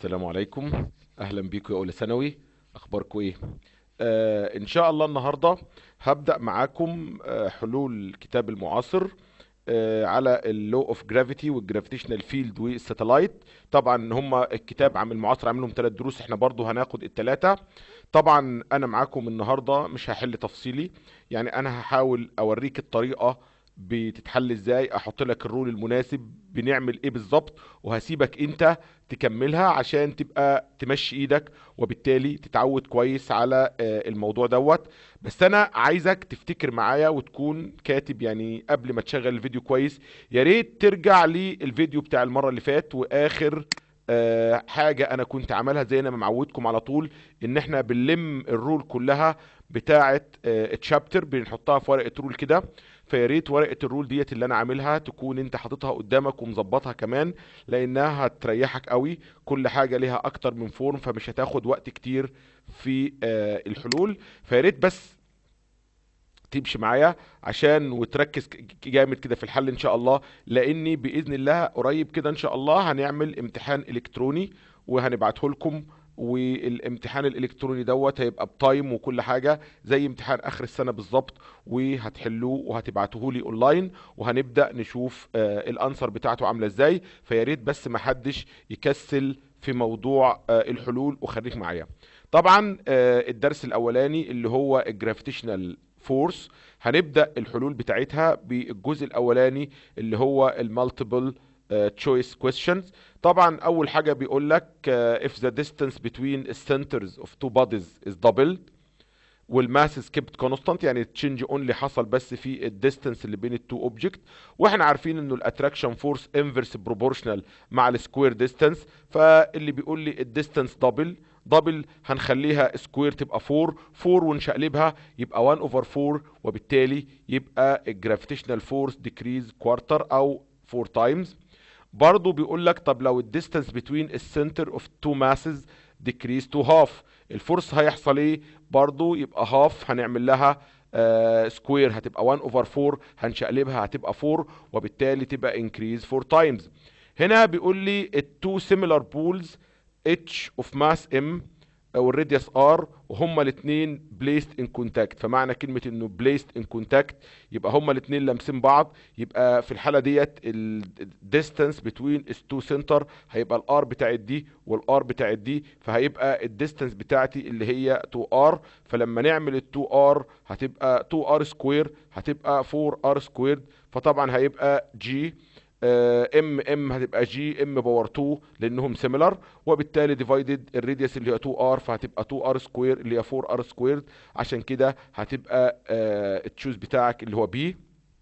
السلام عليكم. اهلا بيكم يا اولى ثانوي. اخباركم ايه؟ ان شاء الله النهارده هبدأ معاكم حلول كتاب المعاصر على اللو اوف جرافيتي والجرافيتيشنال فيلد والساتلايت. طبعا هما الكتاب عامل المعاصر عاملهم 3 دروس، احنا برضو هناخد الثلاثه. طبعا انا معاكم النهارده مش هحل تفصيلي، يعني انا هحاول اوريك الطريقه بتتحل ازاي، احط لك الرول المناسب بنعمل ايه بالظبط، وهسيبك انت تكملها عشان تبقى تمشي ايدك وبالتالي تتعود كويس على الموضوع دوت. بس انا عايزك تفتكر معايا وتكون كاتب، يعني قبل ما تشغل الفيديو كويس يا ريت ترجع للفيديو بتاع المرة اللي فات واخر حاجة انا كنت عملها زي انا ما معودكم على طول، ان احنا بنلم الرول كلها بتاعة التشابتر بنحطها في ورقة رول كده. فيا ريت ورقة الرول ديت اللي انا عاملها تكون انت حاططها قدامك ومظبطها كمان، لانها هتريحك قوي. كل حاجة ليها اكتر من فورم فمش هتاخد وقت كتير في الحلول. فيا ريت بس تمشي معايا عشان وتركز جامد كده في الحل ان شاء الله، لاني باذن الله قريب كده ان شاء الله هنعمل امتحان الكتروني وهنبعته لكم. والامتحان الالكتروني دوت هيبقى بتايم وكل حاجه زي امتحان اخر السنه بالظبط، وهتحلوه وهتبعتوه لي اونلاين وهنبدا نشوف الانسر بتاعته عامله ازاي. فيا ريت بس ما حدش يكسل في موضوع الحلول وخليك معايا. طبعا الدرس الاولاني اللي هو الجرافيتيشنال فورس، هنبدأ الحلول بتاعتها بالجزء الأولاني اللي هو المالتيبل تشويس questions. طبعا أول حاجة بيقول لك if the distance between the centers of two bodies is doubled والماس is kept constant، يعني تشينج اونلي حصل بس في الديستنس اللي بين التو اوبجكت. واحنا عارفين انه الاتراكشن فورس انفرس بروبورشنال مع السكوير ديستانس، فاللي بيقول لي الديستانس دبل هنخليها سكوير تبقى 4 4 ونشقلبها يبقى 1 اوفر 4، وبالتالي يبقى الجرافيتيشنال فورس ديكريز كوارتر او 4 تايمز. برضو بيقول لك طب لو الديستانس بتوين السنتر اوف تو ماسز ديكريز تو هاف، الفورس هيحصل ايه؟ برضو يبقى هاف هنعمل لها سكوير هتبقى 1 اوفر 4، هنشقلبها هتبقى 4، وبالتالي تبقى انكريز 4 تايمز. هنا بيقول لي التو سيميلار بولز اتش اوف ماس ام والراديوس ار وهما الاثنين بليست ان كونتاكت. فمعنى كلمه انه بليست ان كونتاكت يبقى هما الاثنين لامسين بعض، يبقى في الحاله ديت الديستانس بتوين تو سنتر هيبقى الار بتاعت دي والار بتاعت دي، فهيبقى الديستانس بتاعتي اللي هي 2 ار. فلما نعمل ال 2 ار هتبقى 2 ار سكوير هتبقى 4 ار سكوير، فطبعا هيبقى جي ام هتبقى جي ام باور 2 لانهم سيميلار، وبالتالي ديفايدد الراديوس اللي هي 2 ار فهتبقى 2 ار سكوير اللي هي 4 ار سكوير. عشان كده هتبقى التشوز بتاعك اللي هو بي.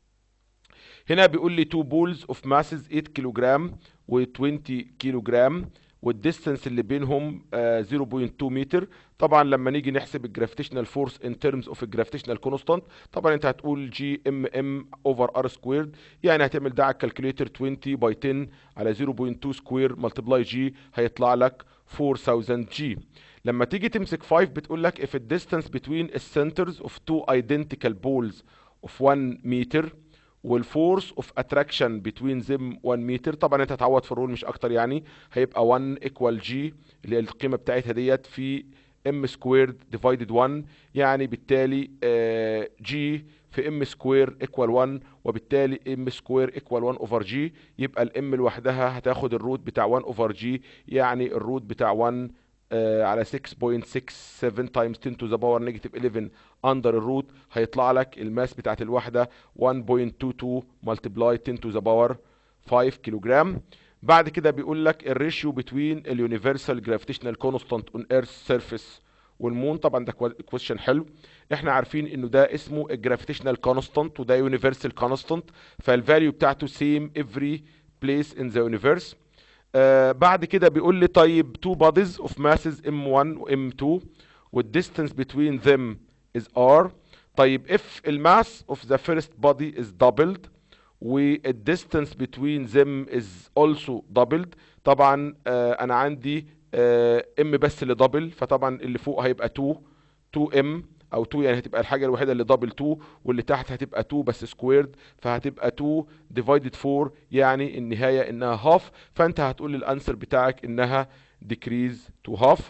هنا بيقول لي 2 بولز اوف ماسز 8 كيلو جرام و20 كيلو جرام والديستنس اللي بينهم 0.2 متر. طبعا لما نيجي نحسب الجرافيتيشنال فورس ان ترمز اوف الجرافيتيشنال كونستانت، طبعا انت هتقول جي ام اوفر ار سكويرد، يعني هتعمل ده على الكالكوليتر 20 باي 10 على 0.2 سكوير ملتبلاي جي هيطلع لك 4000 جي. لما تيجي تمسك 5 بتقول لك if the distance between the centers of two identical balls of 1 meter والفورس اوف اتراكشن بتوين زم 1 متر. طبعا انت هتعوض في الرول مش اكتر، يعني هيبقى 1 ايكوال جي اللي هي القيمه بتاعتها ديت في ام سكويرد ديفايدد 1، يعني بالتالي جي في ام سكوير ايكوال 1، وبالتالي ام سكوير ايكوال 1 اوفر جي. يبقى الام لوحدها هتاخد الروت بتاع 1 اوفر جي، يعني الروت بتاع 1 على 6.67 تايمز 10 to the power negative 11 اندر الروت، هيطلع لك الماس بتاعت الوحده 1.22 multiply 10 to the power 5 كيلو جرام. بعد كده بيقول لك الريشيو بتوين اليونيفرسال جرافيتيشنال كونستانت اون ايرث سيرفيس والمون. طبعا ده كويشن حلو، احنا عارفين انه ده اسمه الجرافيتيشنال كونستانت وده يونيفرسال كونستانت، فالفاليو بتاعته سيم افري بليس ان ذا يونيفرس. بعد كده بيقول لي طيب two bodies of masses m1 و m2 والdistance between them is r. طيب if الماس of the first body is doubled والdistance between them is also doubled، طبعا انا عندي m بس اللي دبل، فطبعا اللي فوق هيبقى 2 m او 2، يعني هتبقى الحاجه الوحيده اللي دبل 2، واللي تحت هتبقى 2 بس سكويرد، فهتبقى 2 ديفايدد 4، يعني النهايه انها هاف. فانت هتقول الانسر بتاعك انها decrease to half.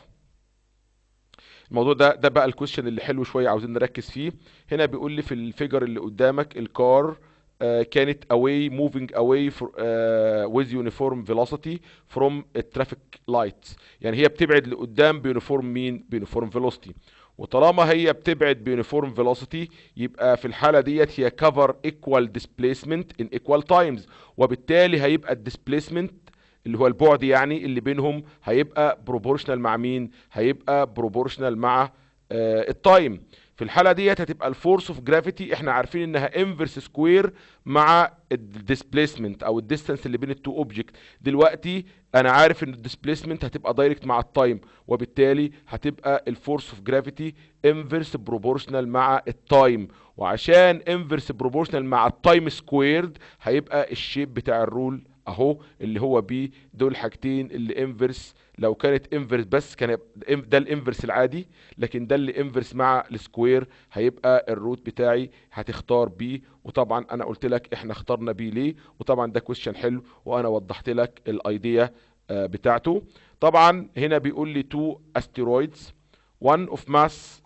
الموضوع ده بقى الكويشن اللي حلو شويه عاوزين نركز فيه. هنا بيقول لي في الفيجر اللي قدامك الكار كانت away moving away with uniform velocity from traffic lights. يعني هي بتبعد لقدام بيونيفورم مين؟ بيونيفورم velocity. وطالما هي بتبعد بيونيفورم velocity يبقى في الحالة ديت هي cover equal displacement in equal times، وبالتالي هيبقى الديسبليسمنت اللي هو البعد يعني اللي بينهم هيبقى بروبورشنال مع مين؟ هيبقى بروبورشنال مع التايم. في الحاله ديت هتبقى الفورس اوف جرافيتي احنا عارفين انها انفرس سكوير مع الديسبليسمنت او الديستانس اللي بين التو اوبجكت. دلوقتي انا عارف ان الديسبليسمنت هتبقى دايركت مع التايم، وبالتالي هتبقى الفورس اوف جرافيتي انفرس بروبورشنال مع التايم، وعشان انفرس بروبورشنال مع التايم سكويرد هيبقى الشيب بتاع الرول اهو اللي هو بي. دول حاجتين اللي انفرس، لو كانت انفرس بس كان ده الانفرس العادي، لكن ده اللي انفرس مع السكوير هيبقى الروت بتاعي هتختار بي. وطبعا انا قلت لك احنا اخترنا بي ليه، وطبعا ده كويشن حلو وانا وضحت لك الايديا بتاعته. طبعا هنا بيقول لي تو asteroids one of mass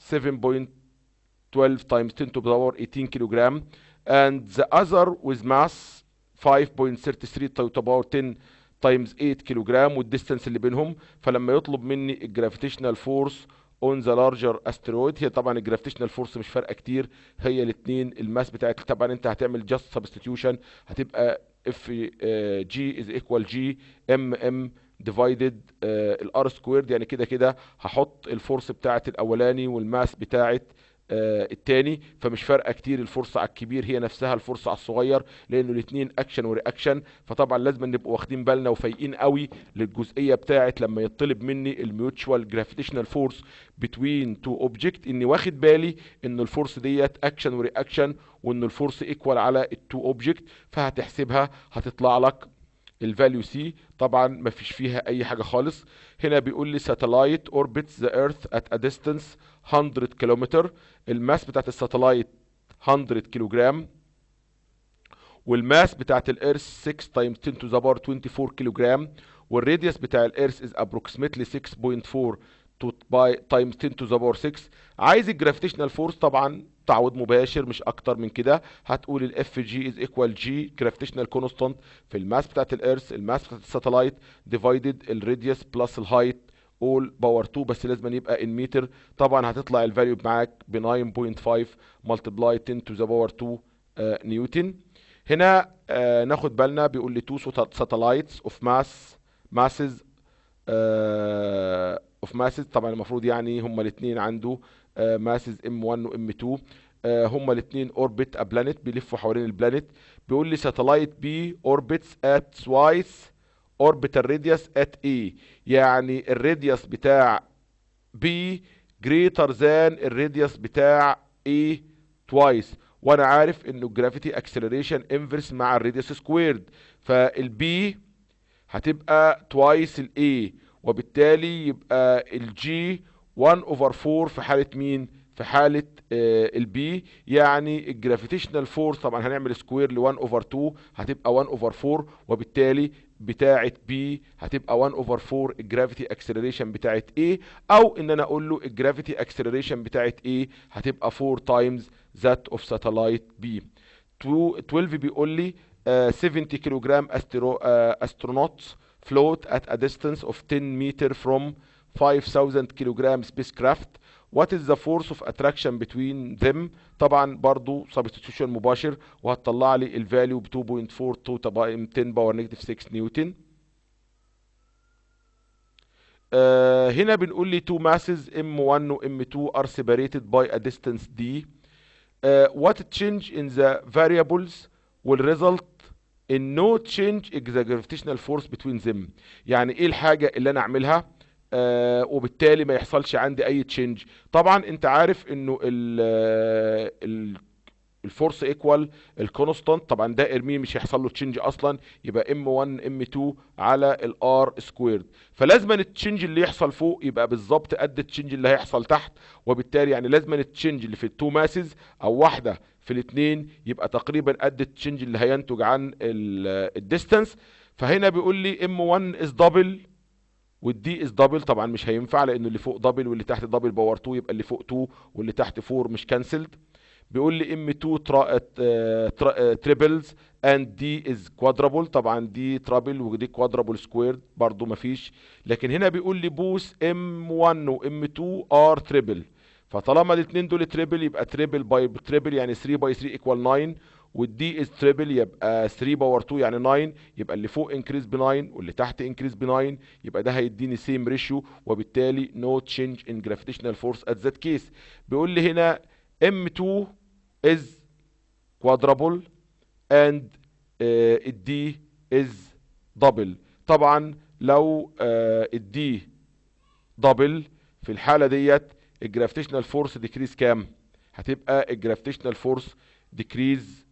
7.12 times 10 to the power 18 kilogram and the other with mass 5.33 to the power 10 تايمز 8 كيلو جرام والديستانس اللي بينهم. فلما يطلب مني الجرافيتيشنال فورس اون ذا لارجر استرويد، هي طبعا الجرافيتيشنال فورس مش فارقه كتير، هي الاثنين الماس بتاعت. طبعا انت هتعمل جاست سبستيتيوشن، هتبقى اف جي از ايكوال جي ام ام ديفايدد الار سكويرد. يعني كده كده هحط الفورس بتاعت الاولاني والماس بتاعت التاني، فمش فارقه كتير الفرصه على الكبير هي نفسها الفرصه على الصغير، لانه الاثنين اكشن ورياكشن. فطبعا لازم نبقى واخدين بالنا وفايقين قوي للجزئيه بتاعت لما يطلب مني الميوتشوال جرافيتيشنال فورس بتوين تو اوبجكت، اني واخد بالي ان الفورس ديت اكشن ورياكشن، وان الفورس ايكوال على التو اوبجكت. فهتحسبها هتطلع لك الفاليو سي. طبعا ما فيش فيها اي حاجه خالص. هنا بيقول لي ساتلايت اوربتس ذا ايرث ات ا ديستانس 100 كيلومتر. الماس بتاعت الساتلايت 100 كيلو جرام، والماس بتاعت الارث 6 تايمز 10 to the power 24 كيلو جرام، والراديوس بتاع الارث is approximately 6.4 تايمز 10 to the power 6. عايز الجرافيتيشنال فورس طبعا تعويض مباشر مش اكتر من كده، هتقول الاف جي از ايكوال جي جرافيتيشنال كونستانت في الماس بتاعت الارث الماس بتاعت الساتلايت ديفايدد الراديوس بلس الهايت اول باور 2، بس لازم يبقى ان متر. طبعا هتطلع الفاليو معاك ب 9.5 ملتبلاي 10 to the power 2 نيوتن. هنا ناخد بالنا بيقول لي تو ساتلايتس اوف ماسز اوف ماسز. طبعا المفروض يعني هما الاثنين عنده ماسز ام 1 وام 2. هما الاثنين اوربت ا بلانيت بيلفوا حوالين البلانيت. بيقول لي ساتلايت بي اوربتس ات توايس اوربيتال راديوس ات اي، يعني الراديوس بتاع بي جريتر ذان الراديوس بتاع اي توايس، وانا عارف انه الجرافيتي اكسلريشن انفرس مع الراديوس سكويرد، فالبي هتبقى توايس الاي، وبالتالي يبقى الجي 1 اوفر 4 في حالة مين؟ في حالة البي. يعني الجرافيتيشنال فورس طبعا هنعمل سكوير ل 1 اوفر 2 هتبقى 1 اوفر 4، وبالتالي بتاعة بي هتبقى 1 اوفر 4 الجرافيتي اكسلريشن بتاعة A، او ان انا اقول له الجرافيتي اكسلريشن بتاعة A هتبقى 4 تايمز ذات اوف ساتلايت بي. 12 بيقول لي 70 كيلو جرام astronauts float at a distance of 10 meter from 5000 kilogram spacecraft. What is the force of attraction between them؟ طبعا برضو substitution مباشر، وهتطلع لي الفاليو ب 2.42 10 باور نيجاتيف 6 نيوتن. هنا بنقول لي two masses M1 و M2 are separated by a distance D. What change in the variables will result in no change in the gravitational force between them؟ يعني ايه الحاجة اللي انا اعملها وبالتالي ما يحصلش عندي اي تشينج؟ طبعا انت عارف انه الفورس ايكوال الكونستانت، طبعا ده ارميه مش هيحصل له تشينج اصلا، يبقى ام 1 ام 2 على الار سكويرد. فلازم التشينج اللي يحصل فوق يبقى بالظبط قد التشينج اللي هيحصل تحت، وبالتالي يعني لازم التشينج اللي في التو ماسز او واحده في الاثنين يبقى تقريبا قد التشينج اللي هينتج عن الديستانس. فهنا بيقول لي ام 1 از دبل والدي از دبل طبعا مش هينفع لانه اللي فوق دبل واللي تحت دبل باور 2، يبقى اللي فوق 2 واللي تحت 4 مش كانسلد. بيقول لي ام 2 تريبلز اند دي از كوادرابل، طبعا دي ترابل ودي كوادرابل سكويرد برضو مفيش. لكن هنا بيقول لي بوث ام 1 وام 2 ار تريبل، فطالما الاثنين دول تريبل يبقى تريبل باي تريبل يعني 3 باي 3 ايكوال 9، والدي از تريبل يبقى 3 باور 2 يعني 9، يبقى اللي فوق انكريز ب 9 واللي تحت انكريز ب 9، يبقى ده هيديني سيم ريشيو، وبالتالي نو تشينج ان جرافيتيشنال فورس ات ذات كيس. بيقول لي هنا M2 is quadruple and الدي is double. طبعا لو الدي دبل في الحالة ديت الجرافيتيشنال فورس ديكريز كام؟ هتبقى الجرافيتيشنال فورس ديكريز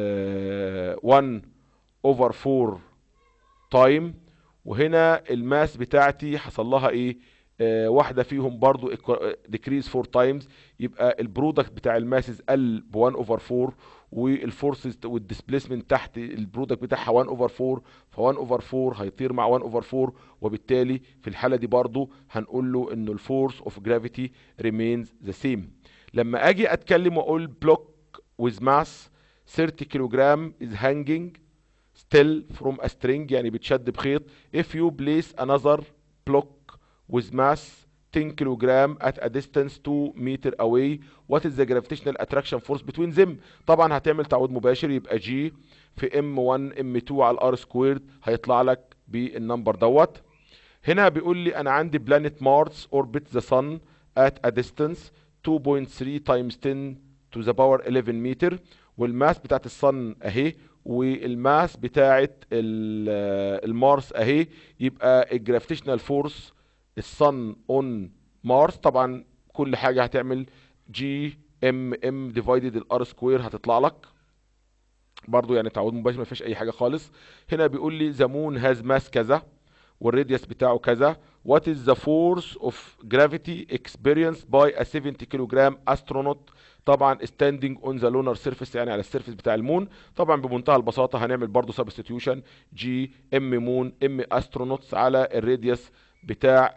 1 over 4 تايم. وهنا الماس بتاعتي حصل لها ايه؟ واحده فيهم برضو ديكريز 4 تايمز، يبقى البرودكت بتاع الماسز قل ب 1 اوفر 4، والفورسز والديسبيسمنت تحت البرودكت بتاعها 1 اوفر 4، ف 1 اوفر 4 هيطير مع 1 اوفر 4، وبالتالي في الحاله دي برضو هنقول له انه الفورس اوف جرافيتي ريمينز ذا سيم. لما اجي اتكلم واقول بلوك with mass 30 كيلوغرام is hanging still from a string يعني بتشد بخيط. if you place another block with mass 10 kilogram at a distance 2 meter away what is the gravitational attraction force between them؟ طبعا هتعمل تعويض مباشر، يبقى G في M1 M2 على R squared هيطلع لك بالنمبر دوت. هنا بيقول لي انا عندي planet Mars orbit the sun at a distance 2.3 times 10 to the power 11 meter، والماس بتاعت الصن اهي والماس بتاعت المارس اهي، يبقى الجرافيتيشنال فورس الصن اون مارس طبعا كل حاجه هتعمل جي ام ام ديفايدد الار سكوير هتطلع لك برضو، يعني تعويض مباشر ما فيش اي حاجه خالص. هنا بيقول لي ذا مون هاز ماس كذا والراديوس بتاعه كذا. what is the force of gravity experienced by a 70 كيلوغرام astronaut؟ طبعا standing on the lunar surface يعني على السيرفيس بتاع المون. طبعا بمنتهى البساطه هنعمل برضو substitution جي ام مون ام astronauts على الراديوس بتاع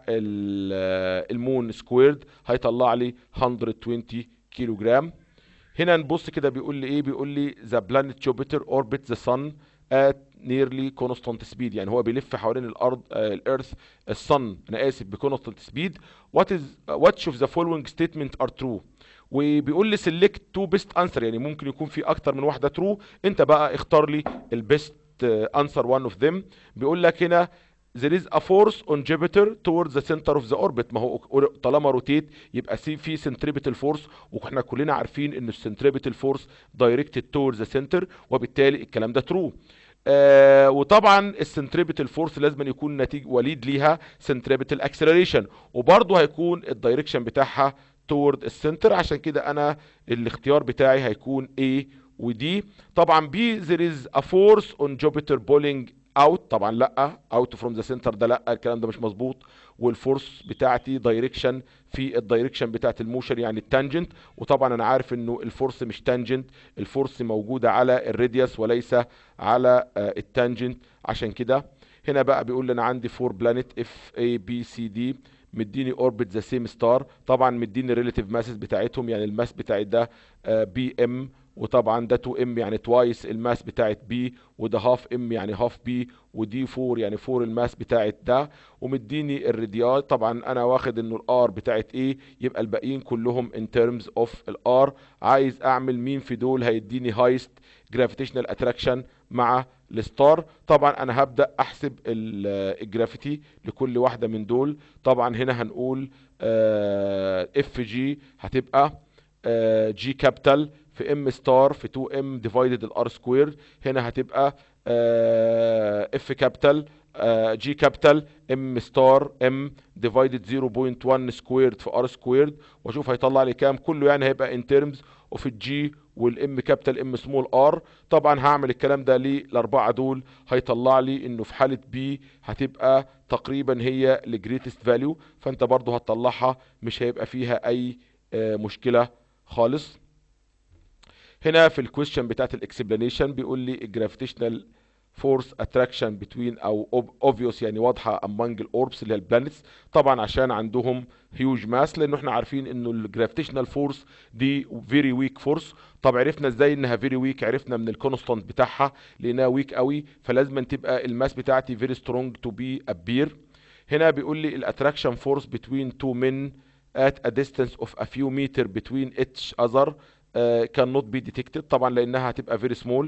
المون سكويرد هيطلع لي 120 كيلوغرام. هنا نبص كده بيقول لي ايه؟ بيقول لي the planet Jupiter orbits the sun at nearly constant speed، يعني هو بيلف حوالين الارض الارث الصن انا اسف بكونستانت سبيد. which of the following statement are true؟ وبيقول لي select two best answer، يعني ممكن يكون في اكتر من واحده true، انت بقى اختار لي البيست answer one of them. بيقول لك هنا there is a force on Jupiter towards the center of the orbit، ما هو طالما روتيت يبقى في centripetal force، واحنا كلنا عارفين ان السنتريبيتال فورس directed towards the center، وبالتالي الكلام ده true. وطبعا السنتريبيتال فورس لازم يكون نتيجه وليد ليها سنتريبيتال اكسلريشن، وبرضه هيكون الدايركشن بتاعها toward السنتر، عشان كده انا الاختيار بتاعي هيكون A ودي. طبعا B there is a force on Jupiter pulling اوت، طبعا لا اوت فروم ذا سنتر ده لا الكلام ده مش مظبوط، والفورس بتاعتي دايركشن في الدايركشن بتاعت الموشن يعني التانجنت، وطبعا انا عارف انه الفورس مش تانجنت، الفورس موجوده على الراديوس وليس على التانجنت. عشان كده هنا بقى بيقول لي انا عندي 4 بلانيت اف اي بي سي دي مديني اوربت ذا سيم ستار، طبعا مديني الريليتيف ماسز بتاعتهم، يعني الماس بتاعي ده بي ام، وطبعا ده 2 ام يعني توايس الماس بتاعت بي، وده هاف ام يعني هاف بي، ودي 4 يعني 4 الماس بتاعت ده، ومديني الراديال طبعا انا واخد انه الار بتاعت ايه، يبقى الباقيين كلهم ان ترمز اوف الار. عايز اعمل مين في دول هيديني هايست جرافيتيشنال اتراكشن مع الستار. طبعا انا هبدا احسب الجرافيتي لكل واحده من دول. طبعا هنا هنقول اف جي هتبقى جي كابيتال في ام ستار في 2 ام ديفايدد الار سكوير، هنا هتبقى اف كابيتال جي كابيتال ام ستار ام ديفايدد 0.1 سكويرد في ار سكويرد، واشوف هيطلع لي كام كله، يعني هيبقى ان ترمز اوف الجي والام كابيتال ام سمول ار. طبعا هعمل الكلام ده للاربعه دول هيطلع لي انه في حاله بي هتبقى تقريبا هي الجريتست فاليو، فانت برضو هتطلعها مش هيبقى فيها اي مشكله خالص. هنا في الكويشن بتاعت الاكسبلانيشن بيقول لي الجرافيتيشنال فورس اتراكشن بتوين او اوبفيوس يعني واضحه امونج الاوربس اللي هي البلانيتس، طبعا عشان عندهم هيوج ماس، لانه احنا عارفين انه الجرافيتيشنال فورس دي فيري ويك فورس. طب عرفنا ازاي انها فيري ويك؟ عرفنا من الكونستانت بتاعها لانها ويك قوي، فلازم تبقى الماس بتاعتي فيري سترونج تو بي ابير. هنا بيقول لي الاتراكشن فورس بتوين تو men at a distance of a few meter between each other cannot be detected، طبعا لانها هتبقى very small.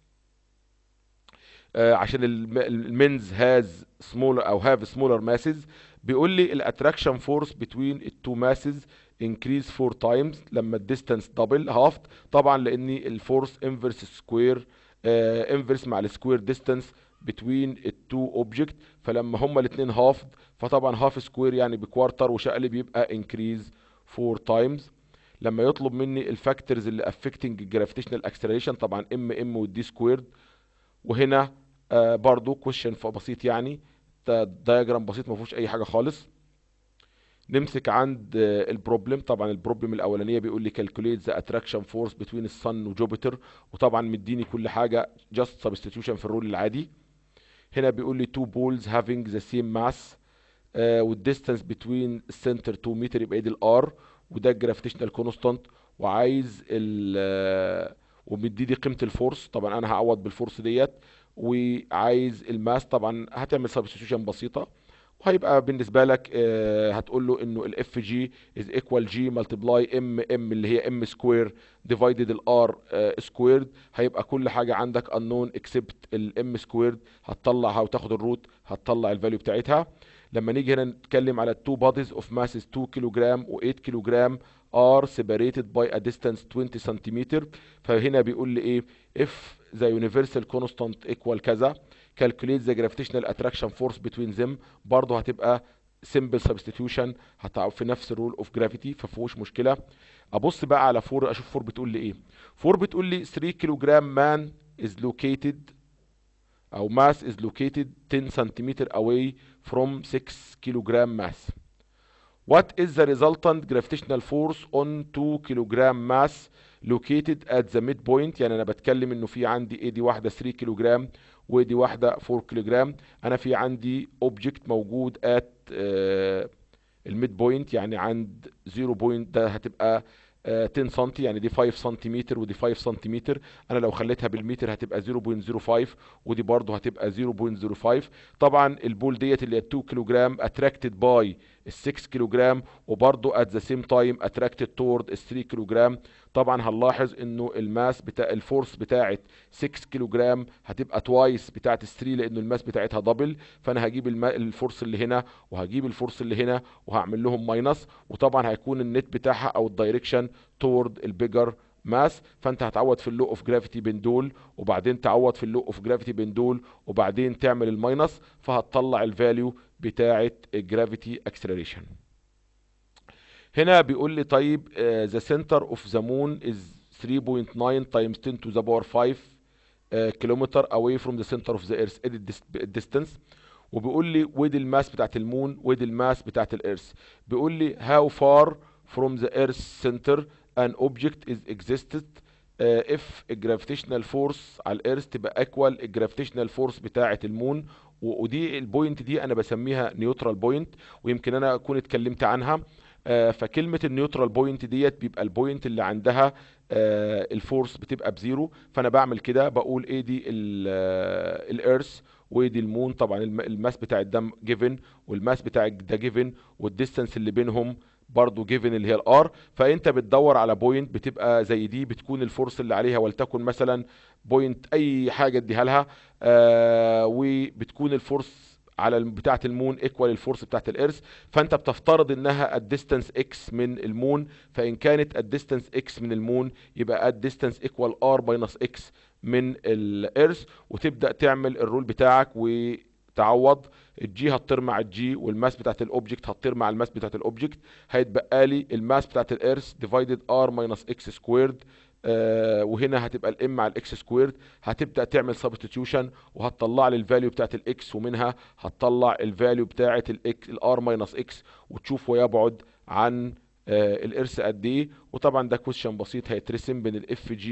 عشان المنز هاز سمولر او هاف سمولر ماسز. بيقول لي الاتراكشن فورس بتوين التو ماسز انكريز 4 تايمز لما الديستانس دبل هافت، طبعا لان الفورس انفرس سكوير انفرس مع السكوير ديستانس بتوين التو اوبجكت، فلما هما الاثنين هافت فطبعا هاف سكوير يعني بكوارتر وشقلب يبقى انكريز 4 تايمز. لما يطلب مني الفاكتورز اللي افكتنج الجرافيتيشنال اكسلريشن، طبعا ام والدي سكويرد. وهنا برضو كويشن بسيط يعني، دايجرام بسيط ما فيهوش اي حاجه خالص. نمسك عند البروبلم. طبعا البروبلم الاولانيه بيقول لي calculate the attraction force between الصن وجوبيتر، وطبعا مديني كل حاجه just substitution في الرول العادي. هنا بيقول لي two balls having the same mass والديستانس بتوين السنتر 2 متر، يبقى دي الار، وده الجرافيتيشنال كونستانت، وعايز ومديني قيمه الفورس، طبعا انا هعوض بالفورس ديت، وعايز الماس. طبعا هتعمل سبستيتيوشن بسيطه، وهيبقى بالنسبه لك هتقول له انه الاف جي از ايكوال جي ملتبلاي ام اللي هي ام سكوير ديفايدد الار سكويرد. هيبقى كل حاجه عندك انون اكسبت الام سكويرد، هتطلعها وتاخد الروت هتطلع الفاليو بتاعتها. لما نيجي هنا نتكلم على التو بوديز اوف ماسز 2 كيلو جرام و8 كيلو جرام are separated by a distance 20 سنتيمتر، فهنا بيقول لي ايه if the universal constant equal كذا calculate the gravitational attraction force between them، برضه هتبقى simple substitution في نفس الرول اوف جرافيتي، ففيهوش مشكله. ابص بقى على 4 اشوف 4 بتقول لي ايه. 4 بتقول لي 3 كيلو جرام man is located او mass is located 10 سنتيمتر away from 6 كيلو جرام mass. What is the resultant gravitational force on 2 كيلوغرام mass located at the midpoint؟ يعني انا بتكلم انه في عندي ايه، دي واحده 3 كيلوغرام ودي واحده 4 كيلوغرام. انا في عندي اوبجكت موجود at الميد بوينت، يعني عند 0 بوينت، ده هتبقى 10 سم، يعني دي 5 سنتيمتر ودي 5 سنتيمتر. انا لو خليتها بالمتر هتبقى 0.05 ودي برضو هتبقى 0.05. طبعا البول ديت اللي هي 2 كيلوغرام اتراكتد باي ال 6 كيلوغرام، وبرضو ات ذا سيم تايم اتراكتد تورد ال 3 كيلوغرام. طبعا هنلاحظ انه الماس بتاع الفورس بتاعت 6 كيلوغرام هتبقى توايس بتاعت ال 3، لانه الماس بتاعتها دبل، فانا هجيب الفورس اللي هنا وهجيب الفورس اللي هنا وهعمل لهم ماينس، وطبعا هيكون النت بتاعها او الدايركشن تورد البيجر ماس. فانت هتعوض في اللو اوف جرافيتي بين دول، وبعدين تعوض في اللو اوف جرافيتي بين دول، وبعدين تعمل الماينس، فهتطلع الفاليو بتاعه الجرافيتي اكسلريشن. هنا بيقول لي طيب the center of the moon is 3.9 times 10 to the power 5 كيلومتر away from the center of the earth distance. وبيقول لي ودي الماس بتاعت المون ودي الماس بتاعت الارث. بيقول لي how far from the earth center an object is existed if الجرافيتيشنال فورس على الارث تبقى ايكوال الجرافيتيشنال فورس بتاعت المون. ودي البوينت دي انا بسميها نيوترال بوينت، ويمكن انا اكون اتكلمت عنها. فكلمة النيوترال بوينت ديت بيبقى البوينت اللي عندها الفورس بتبقى بزيرو. فانا بعمل كده بقول ايه دي الارث ودي المون، طبعا الماس بتاع الدم جيفن والماس بتاع ده جيفن والديستانس اللي بينهم برضو جيفن اللي هي الار. فانت بتدور على بوينت بتبقى زي دي، بتكون الفورس اللي عليها ولتكن مثلا بوينت اي حاجه اديها لها وبتكون الفورس على بتاعه المون ايكوال الفورس بتاعه الارث. فانت بتفترض انها الديستانس اكس من المون، فان كانت الديستانس اكس من المون يبقى الديستانس ايكوال ار ماينس اكس من الارث، وتبدا تعمل الرول بتاعك وتعوض. الجي هتطير مع الجي والماس بتاعت الاوبجكت هتطير مع الماس بتاعت الاوبجكت، هيتبقى لي الماس بتاعت الارث ديفايدد ار ماينس اكس سكويرد. وهنا هتبقى الام مع الاكس سكويرد. هتبدا تعمل سبستيتيوشن وهتطلع لي الفاليو بتاعت الاكس، ومنها هتطلع الفاليو بتاعت الاكس الار ماينس اكس، وتشوف ويبعد عن الارث قد ايه. وطبعا ده كويشن بسيط هيترسم بين الاف جي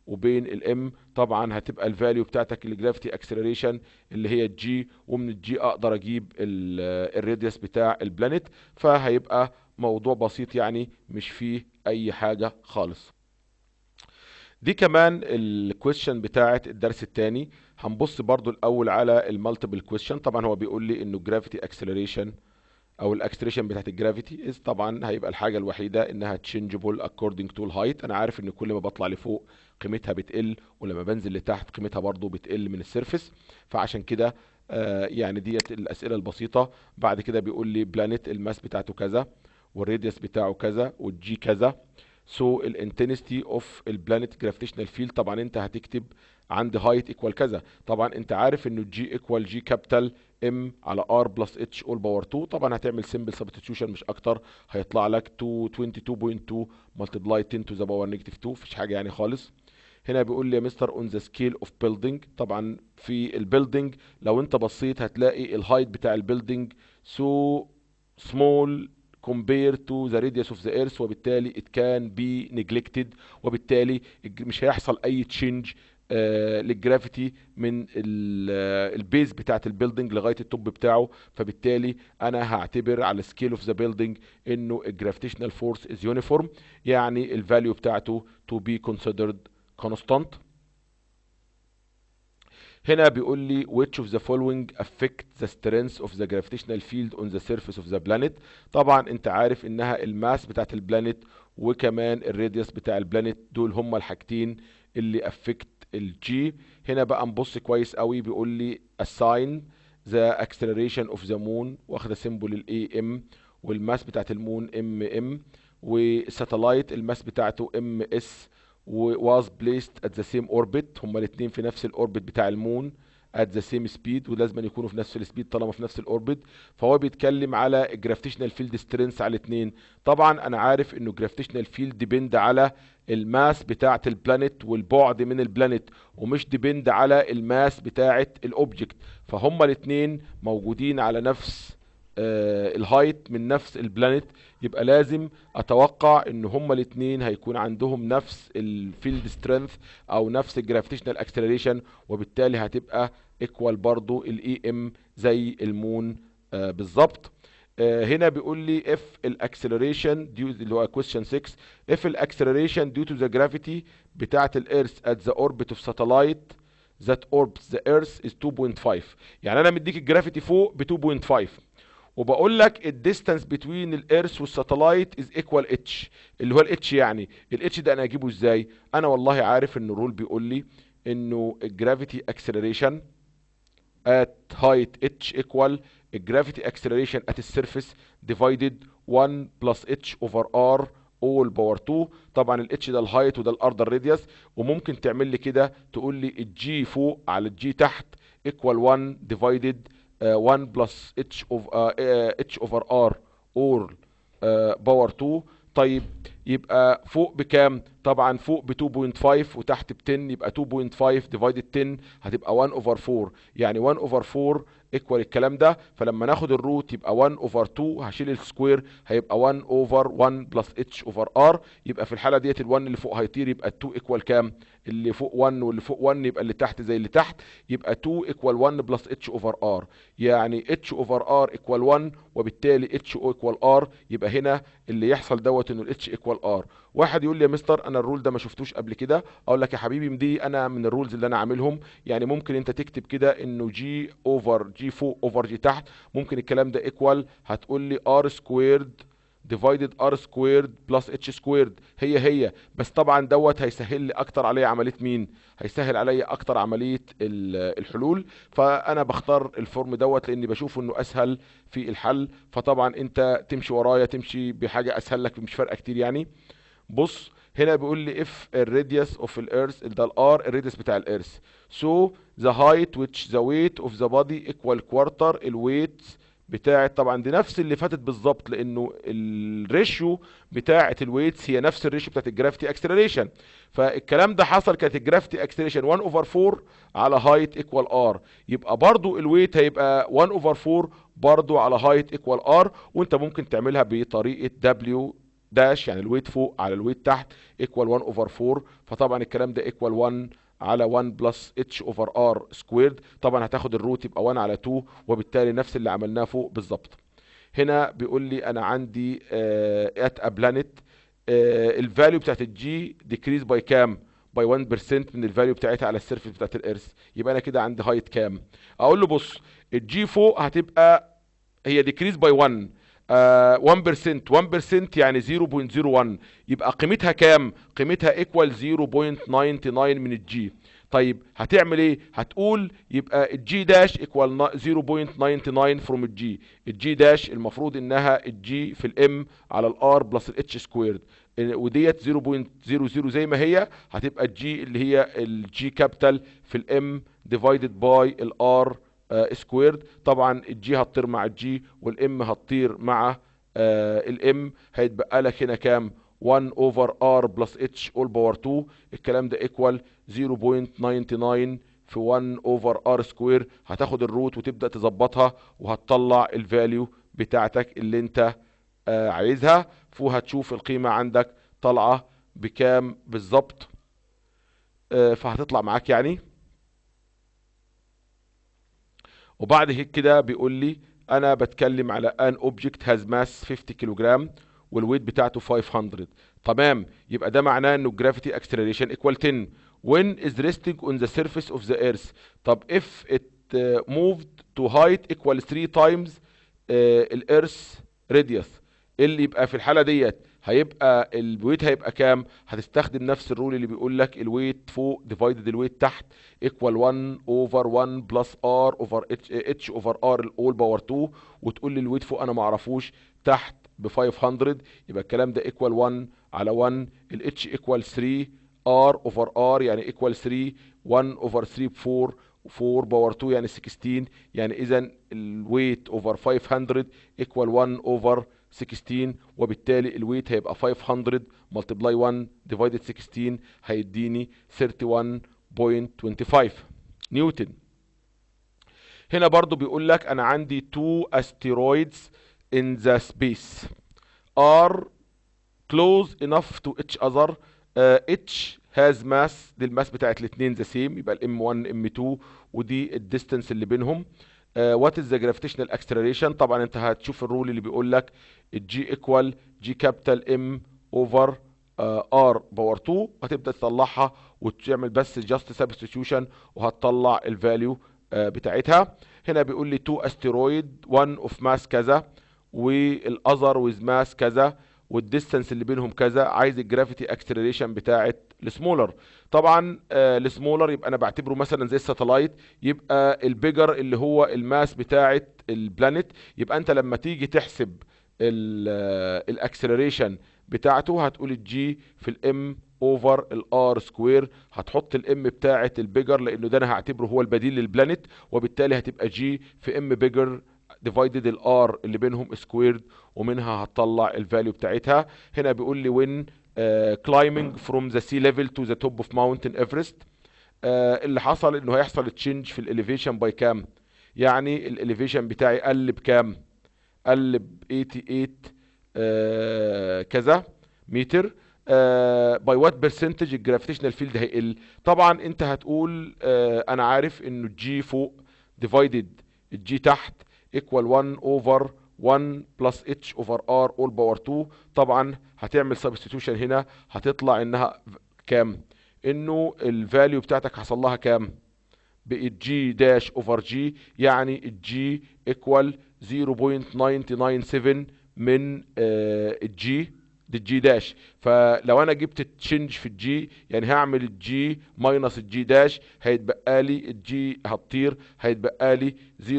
وبين الام طبعا هتبقى الفاليو بتاعتك الجرافيتي اكسلريشن اللي هي الجي، ومن الجي اقدر اجيب الراديوس بتاع البلانيت. فهيبقى موضوع بسيط يعني، مش فيه اي حاجة خالص. دي كمان الكويشن بتاعت الدرس الثاني. هنبص برضو الاول على المالتيبل كويشن. طبعا هو بيقول لي انه جرافيتي اكسلريشن او الاكسلريشن بتاعت الجرافيتي طبعا هيبقى الحاجه الوحيده انها تشينجبل اكوردنج تو الهايت. انا عارف ان كل ما بطلع لفوق قيمتها بتقل، ولما بنزل لتحت قيمتها برضو بتقل من السيرفس. فعشان كده يعني ديت الاسئله البسيطه. بعد كده بيقول لي بلانيت الماس بتاعته كذا، والراديوس بتاعه كذا، والجي كذا. سو الانتنستي اوف البلانيت جرافيتيشنال فيلد، طبعا انت هتكتب عند هايت ايكوال كذا. طبعا انت عارف انه جي ايكوال جي كابيتال ام على ار بلس اتش اول باور 2. طبعا هتعمل سمبل سبستيتيوشن مش اكتر، هيطلع لك 22.2 ملتبلاي 10 تو ذا باور نيجاتيف 2. مفيش حاجه يعني خالص. هنا بيقول لي يا مستر اون ذا سكيل اوف بيلدينج. طبعا في البيلدينج لو انت بصيت هتلاقي الهايت بتاع البيلدينج سو سمول compare to the radius of the earth، وبالتالي it can be neglected، وبالتالي مش هيحصل اي تشينج للجرافيتي من البيز بتاعت البيلدينج لغايه التوب بتاعه. فبالتالي انا هعتبر على سكيل اوف ذا بيلدينج انه الجرافيتيشنال فورس از يونيفورم، يعني الفاليو بتاعته to be considered constant. هنا بيقول لي which of the following affect the strength of the gravitational field on the surface of the planet. طبعا انت عارف انها الماس بتاعت البلانيت وكمان الراديوس بتاع البلانيت، دول هما الحاجتين اللي affect الجي. هنا بقى نبص كويس قوي. بيقول لي assign the acceleration of the moon، واخده سيمبل الاي ام، والماس بتاعت المون ام ام، والساتلايت الماس بتاعته ام اس، was placed at the same orbit. هما الاثنين في نفس الاوربت بتاع المون at the same speed، ولازم يكونوا في نفس السبيد طالما في نفس الاوربت. فهو بيتكلم على الجرافيتيشنال فيلد سترينث على الاثنين. طبعا انا عارف انه الجرافيتيشنال فيلد ديبند على الماس بتاعه البلانيت والبعد من البلانيت، ومش ديبند على الماس بتاعه الاوبجكت. فهما الاثنين موجودين على نفس الهايت من نفس البلانيت. يبقى لازم اتوقع ان هما الاثنين هيكون عندهم نفس الفيلد سترينث او نفس الجرافيتيشنال اكسلريشن، وبالتالي هتبقى ايكوال برضو الاي ام زي المون بالظبط. هنا بيقول لي if الاكسلريشن اللي هو question 6 if الاكسلريشن due to the gravity بتاعه الارث at the orbit of satellite that orbits the earth is 2.5. يعني انا مديك الجرافيتي فوق ب 2.5، وبقول لك الديستانس بتوين الارث والساتلايت از ايكوال اتش، اللي هو الاتش. يعني الاتش ده انا اجيبه ازاي؟ انا والله عارف ان الرول بيقول لي انه الجرافيتي اكسلريشن at height h equal الجرافيتي اكسلريشن at السيرفيس divided 1 plus h over r all باور 2. طبعا الاتش ده الهايت وده الار ده الراديوس. وممكن تعمل لي كده تقول لي الجي فوق على الجي تحت equal 1 divided 1 plus h over r all باور 2. طيب يبقى فوق بكام؟ طبعا فوق ب 2.5 وتحت ب 10، يبقى 2.5 ديفايدد 10 هتبقى 1 اوفر 4. يعني 1 اوفر 4 ايكوال الكلام ده. فلما ناخد الروت يبقى 1 اوفر 2، هشيل السكوير هيبقى 1 اوفر 1 بلس اتش اوفر ار. يبقى في الحاله ديت ال1 اللي فوق هيطير، يبقى ال2 ايكوال كام؟ اللي فوق 1 واللي فوق 1 يبقى اللي تحت زي اللي تحت، يبقى 2 ايكوال 1 بلس اتش اوفر ار. يعني اتش اوفر ار ايكوال 1، وبالتالي اتش ايكوال ار. يبقى هنا اللي يحصل دوت انه الاتش ايكوال ار. واحد يقول لي يا مستر انا الرول ده ما شفتوش قبل كده. اقول لك يا حبيبي دي انا من الرولز اللي انا عاملهم. يعني ممكن انت تكتب كده انه جي اوفر جي فوق اوفر جي تحت. ممكن الكلام ده ايكوال هتقول لي ار سكويرد ديفايدد ار سكويرد بلس اتش سكويرد، هي. بس طبعا دوت هيسهل لي اكتر عليا عمليه مين؟ هيسهل عليا اكتر عمليه الحلول. فانا بختار الفورم دوت لاني بشوف انه اسهل في الحل. فطبعا انت تمشي ورايا، تمشي بحاجه اسهل لك، مش فارقه كتير يعني. بص هنا بيقول لي اف الراديوس اوف الارث، ده الار الراديوس بتاع الارث، سو ذا هايت which the weight of the body equal quarter الويت بتاعت. طبعا دي نفس اللي فاتت بالظبط، لانه الريشيو بتاعت الويتس هي نفس الريشيو بتاعت الجرافيتي اكسلريشن. فالكلام ده حصل كانت الجرافيتي اكسلريشن 1 اوفر 4 على هايت ايكوال ار، يبقى برضو الويت هيبقى 1 اوفر 4 برضو على هايت ايكوال ار. وانت ممكن تعملها بطريقه دبليو داش يعني الويت فوق على الويت تحت ايكوال 1 اوفر 4. فطبعا الكلام ده ايكوال 1 على 1 بلس اتش اوفر ار سكويرد. طبعا هتاخد الروت يبقى 1 على 2، وبالتالي نفس اللي عملناه فوق بالظبط. هنا بيقول لي انا عندي ات ا بلانيت الفاليو بتاعت الجي ديكريز باي كام؟ باي 1% من الفاليو بتاعتها على السيرفيس بتاعت الارث. يبقى انا كده عندي هايت كام؟ اقول له بص، الجي فوق هتبقى هي ديكريز باي 1، 1%. 1% يعني 0.01، يبقى قيمتها كام؟ قيمتها ايكوال 0.99 من الجي. طيب هتعمل ايه؟ هتقول يبقى الجي داش ايكوال 0.99 فروم الجي. الجي داش المفروض انها الجي في الام على الار بلس الاتش سكويرد، وديت 0.00 زي ما هي، هتبقى الجي اللي هي الجي كابيتال في الام ديفايدد باي الار سكويرد. طبعا الجي هتطير مع الجي، والام هتطير مع الام، هيتبقى لك هنا كام؟ 1 اوفر ار بلس اتش اول باور 2. الكلام ده ايكوال 0.99 في 1 اوفر ار سكوير. هتاخد الروت وتبدا تظبطها، وهتطلع الفاليو بتاعتك اللي انت عايزها، وهتشوف القيمه عندك طالعه بكام بالظبط. فهتطلع معاك يعني. وبعد كده بيقول لي انا بتكلم على ان اوبجكت هاز ماس 50 كيلو جرام والويت بتاعته 500. تمام، يبقى ده معناه انه جرافيتي اكسلريشن ايكوال 10 when is resting on the surface of the earth. طب if it moved to height equal 3 times الارث radius، اللي يبقى في الحاله ديت هيبقى الويت هيبقى كام؟ هتستخدم نفس الرول اللي بيقول لك الويت فوق ديفايدد الويت تحت ايكوال 1 اوفر 1 بلس ار اوفر اتش اوفر ار الاول باور 2، وتقول لي الويت فوق انا ما اعرفوش، تحت ب 500. يبقى الكلام ده ايكوال 1 على 1، الاتش ايكوال 3 ار اوفر ار يعني ايكوال 3، 1 اوفر 3 ب 4، 4 باور 2 يعني 16. يعني اذا الويت اوفر 500 ايكوال 1 اوفر 16، وبالتالي الويت هيبقى 500 ملتبلاي 1 ديفايدد 16 هيديني 31.25 نيوتن. هنا برضو بيقول لك انا عندي 2 asteroids in the space are close enough to each other. each has mass، دي الماس بتاعت الاثنين ذا سيم، يبقى الام 1 ام 2، ودي الديستنس اللي بينهم. وات از ذا جرافيتيشنال اكسلريشن؟ طبعا انت هتشوف الرول اللي بيقول لك الجي ايكوال جي كابيتال ام اوفر ار باور 2، هتبدا تطلعها وتعمل بس جاست سبستيتيوشن وهتطلع الفاليو بتاعتها. هنا بيقول لي 2 استرويد 1 اوف ماس كذا والاذر ويز ماس كذا والديستانس اللي بينهم كذا، عايز الجرافيتي اكسلريشن بتاعت السمولر. طبعا السمولر يبقى انا بعتبره مثلا زي الساتلايت، يبقى البيجر اللي هو الماس بتاعت البلانيت. يبقى انت لما تيجي تحسب الاكسلريشن بتاعته هتقول الجي في الام اوفر الار سكوير، هتحط الام بتاعه البيجر لانه ده انا هعتبره هو البديل للبلانيت، وبالتالي هتبقى جي في ام بيجر ديفايدد الار اللي بينهم سكويرد، ومنها هتطلع الفاليو بتاعتها. هنا بيقول لي when climbing from the sea level to the top of mountain Everest، اللي حصل انه هيحصل تشينج في الاليفيشن باي كام؟ يعني الاليفيشن بتاعي قل بكام؟ قل ب 88 كذا متر. باي وات برسنتج الجرافيتيشنال فيلد هيقل؟ طبعا انت هتقول انا عارف انه الجي فوق ديفايدد الجي تحت ايكوال 1 اوفر 1 بلس اتش اوفر ار اول باور 2. طبعا هتعمل سبستيتيوشن هنا هتطلع انها كام؟ انه الفاليو بتاعتك حصل لها كام؟ بقت جي داش اوفر جي، يعني الجي ايكوال 0.997 من الجي دي الجي داش. فلو انا جبت تشنج في الجي يعني هعمل الجي ماينس الجي داش، هيتبقى لي الجي هتطير، هيتبقى لي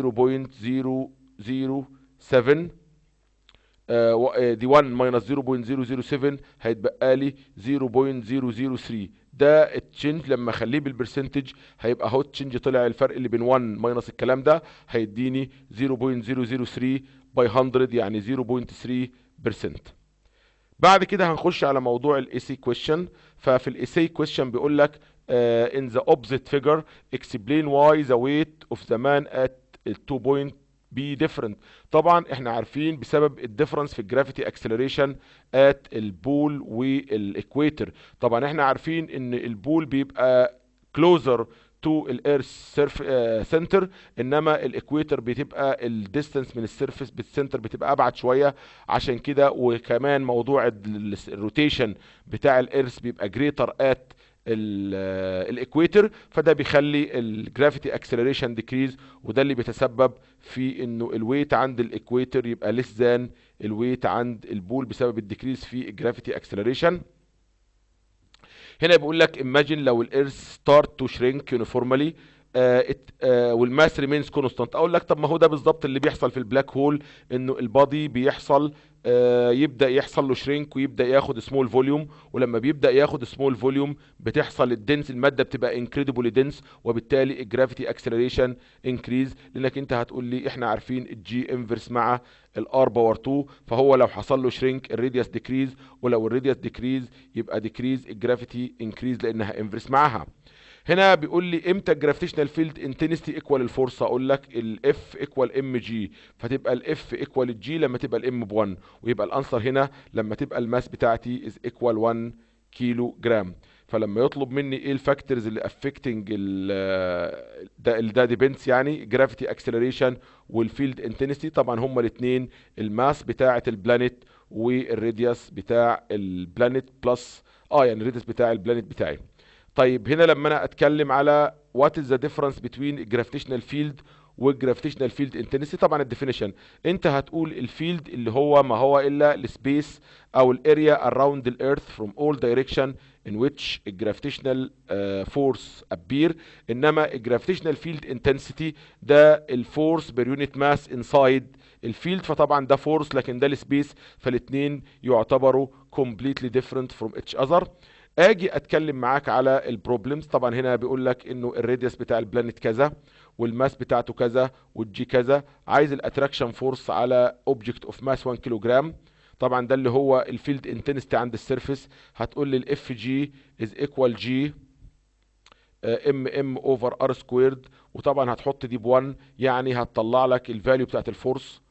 0.007 دي 1 ماينس 0.007 هيتبقى لي 0.003. ده التشنج لما اخليه بالبرسنتج هيبقى اهو التشنج طلع الفرق اللي بين 1 ماينس الكلام ده هيديني 0.003 باي 100 يعني 0.3%. بعد كده هنخش على موضوع الايسي كويشن. ففي الايسي كويشن بيقول لك in the opposite figure explain why the weight of the man at 2 point بي ديفرنت. طبعا احنا عارفين بسبب الديفرنس في الجرافيتي اكسلريشن ات البول والاكويتر. طبعا احنا عارفين ان البول بيبقى كلوزر تو الارث سيرف سنتر، انما الاكويتر بتبقى الديستنس من السيرفيس بالسنتر بتبقى ابعد شويه. عشان كده وكمان موضوع الروتيشن بتاع الارث بيبقى جريتر ات الاكويتر، فده بيخلي الجرافيتي اكسلريشن ديكريز، وده اللي بيتسبب في انه الويت عند الاكويتر يبقى ليس ذان الويت عند البول بسبب الديكريز في الجرافيتي اكسلريشن. هنا بيقول لك imagine لو الارث start to shrink uniformly والماس ريمينز كونستانت. اقول لك طب ما هو ده بالظبط اللي بيحصل في البلاك هول، انه البادي بيحصل يبدا يحصل له شرينك ويبدا ياخد سمول فوليوم، ولما بيبدا ياخد سمول فوليوم بتحصل الدنس، الماده بتبقى انكريديبلي دنس، وبالتالي الجرافيتي اكسلريشن انكريز. لانك انت هتقول لي احنا عارفين الجي انفرس مع الار باور 2، فهو لو حصل له شرينك الراديوس ديكريز، ولو الراديوس ديكريز يبقى ديكريز الجرافيتي انكريز لانها انفرس معاها. هنا بيقول لي امتى الجرافيتيشنال فيلد انتنستي ايكوال الفورس؟ اقول لك الاف ايكوال ام جي، فتبقى الاف ايكوال الجي لما تبقى الام ب1، ويبقى الانسر هنا لما تبقى الماس بتاعتي از ايكوال 1 كيلو جرام. فلما يطلب مني ايه الفاكتورز اللي افكتنج ده ديبندس يعني جرافيتي اكسلريشن والفيلد انتنستي، طبعا هما الاثنين الماس بتاعه البلانيت والراديوس بتاع البلانيت بلس يعني الراديوس بتاع البلانيت بتاعي. طيب هنا لما انا اتكلم على what is the difference between gravitational field والجرافيتيشنال فيلد انتنسيتي، طبعا الديفينيشن انت هتقول الفيلد اللي هو ما هو الا السبيس او الاريا around the earth from all direction in which الجرافيتيشنال force appear، انما الجرافيتيشنال فيلد انتنسيتي ده الفورس بير يونت ماس انسايد الفيلد، فطبعا ده فورس لكن ده السبيس، فالاثنين يعتبروا completely different from each other. اجي اتكلم معاك على البروبلمز، طبعا هنا بيقول لك انه الراديوس بتاع البلانيت كذا والماس بتاعته كذا والجي كذا، عايز الاتراكشن فورس على اوبجكت اوف ماس 1 كيلو جرام، طبعا ده اللي هو الفيلد انتنستي عند السيرفيس. هتقول لي الاف جي از ايكوال جي ام اوفر ار سكويرد، وطبعا هتحط دي ب1 يعني هتطلع لك الفاليو بتاعت الفورس،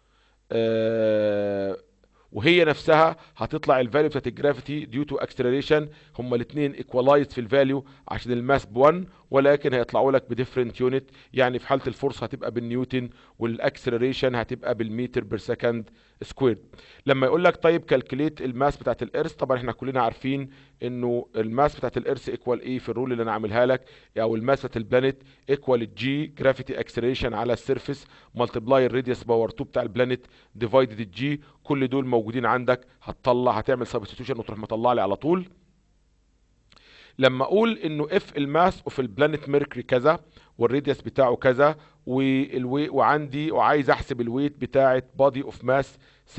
وهي نفسها هتطلع الفاليو بتاعت الجرافيتي ديو تو اكسلريشن، هما الاثنين ايكوالايزد في الفاليو عشان الماس ب1، ولكن هيطلعوا لك بديفرنت يونت. يعني في حاله الفورس هتبقى بالنيوتن والاكسلريشن هتبقى بالمتر بير سكند سكوير. لما يقول لك طيب كالكوليت الماس بتاعت الارث، طبعا احنا كلنا عارفين انه الماس بتاعت الارث ايكوال ايه في الرول اللي انا عاملها لك، او الماس بتاعت البلانيت ايكوال الجي جرافيتي اكسلريشن على السيرفيس ملتبلاي الراديوس باور 2 بتاع البلانيت ديفايدد الجي، كل دول موجودين عندك، هتعمل سبستيتيوشن وتروح مطلع لي على طول. لما اقول انه اف الماس اوف البلانيت ميركوري كذا والراديوس بتاعه كذا وعندي وعايز احسب الويت بتاعه بادي اوف ماس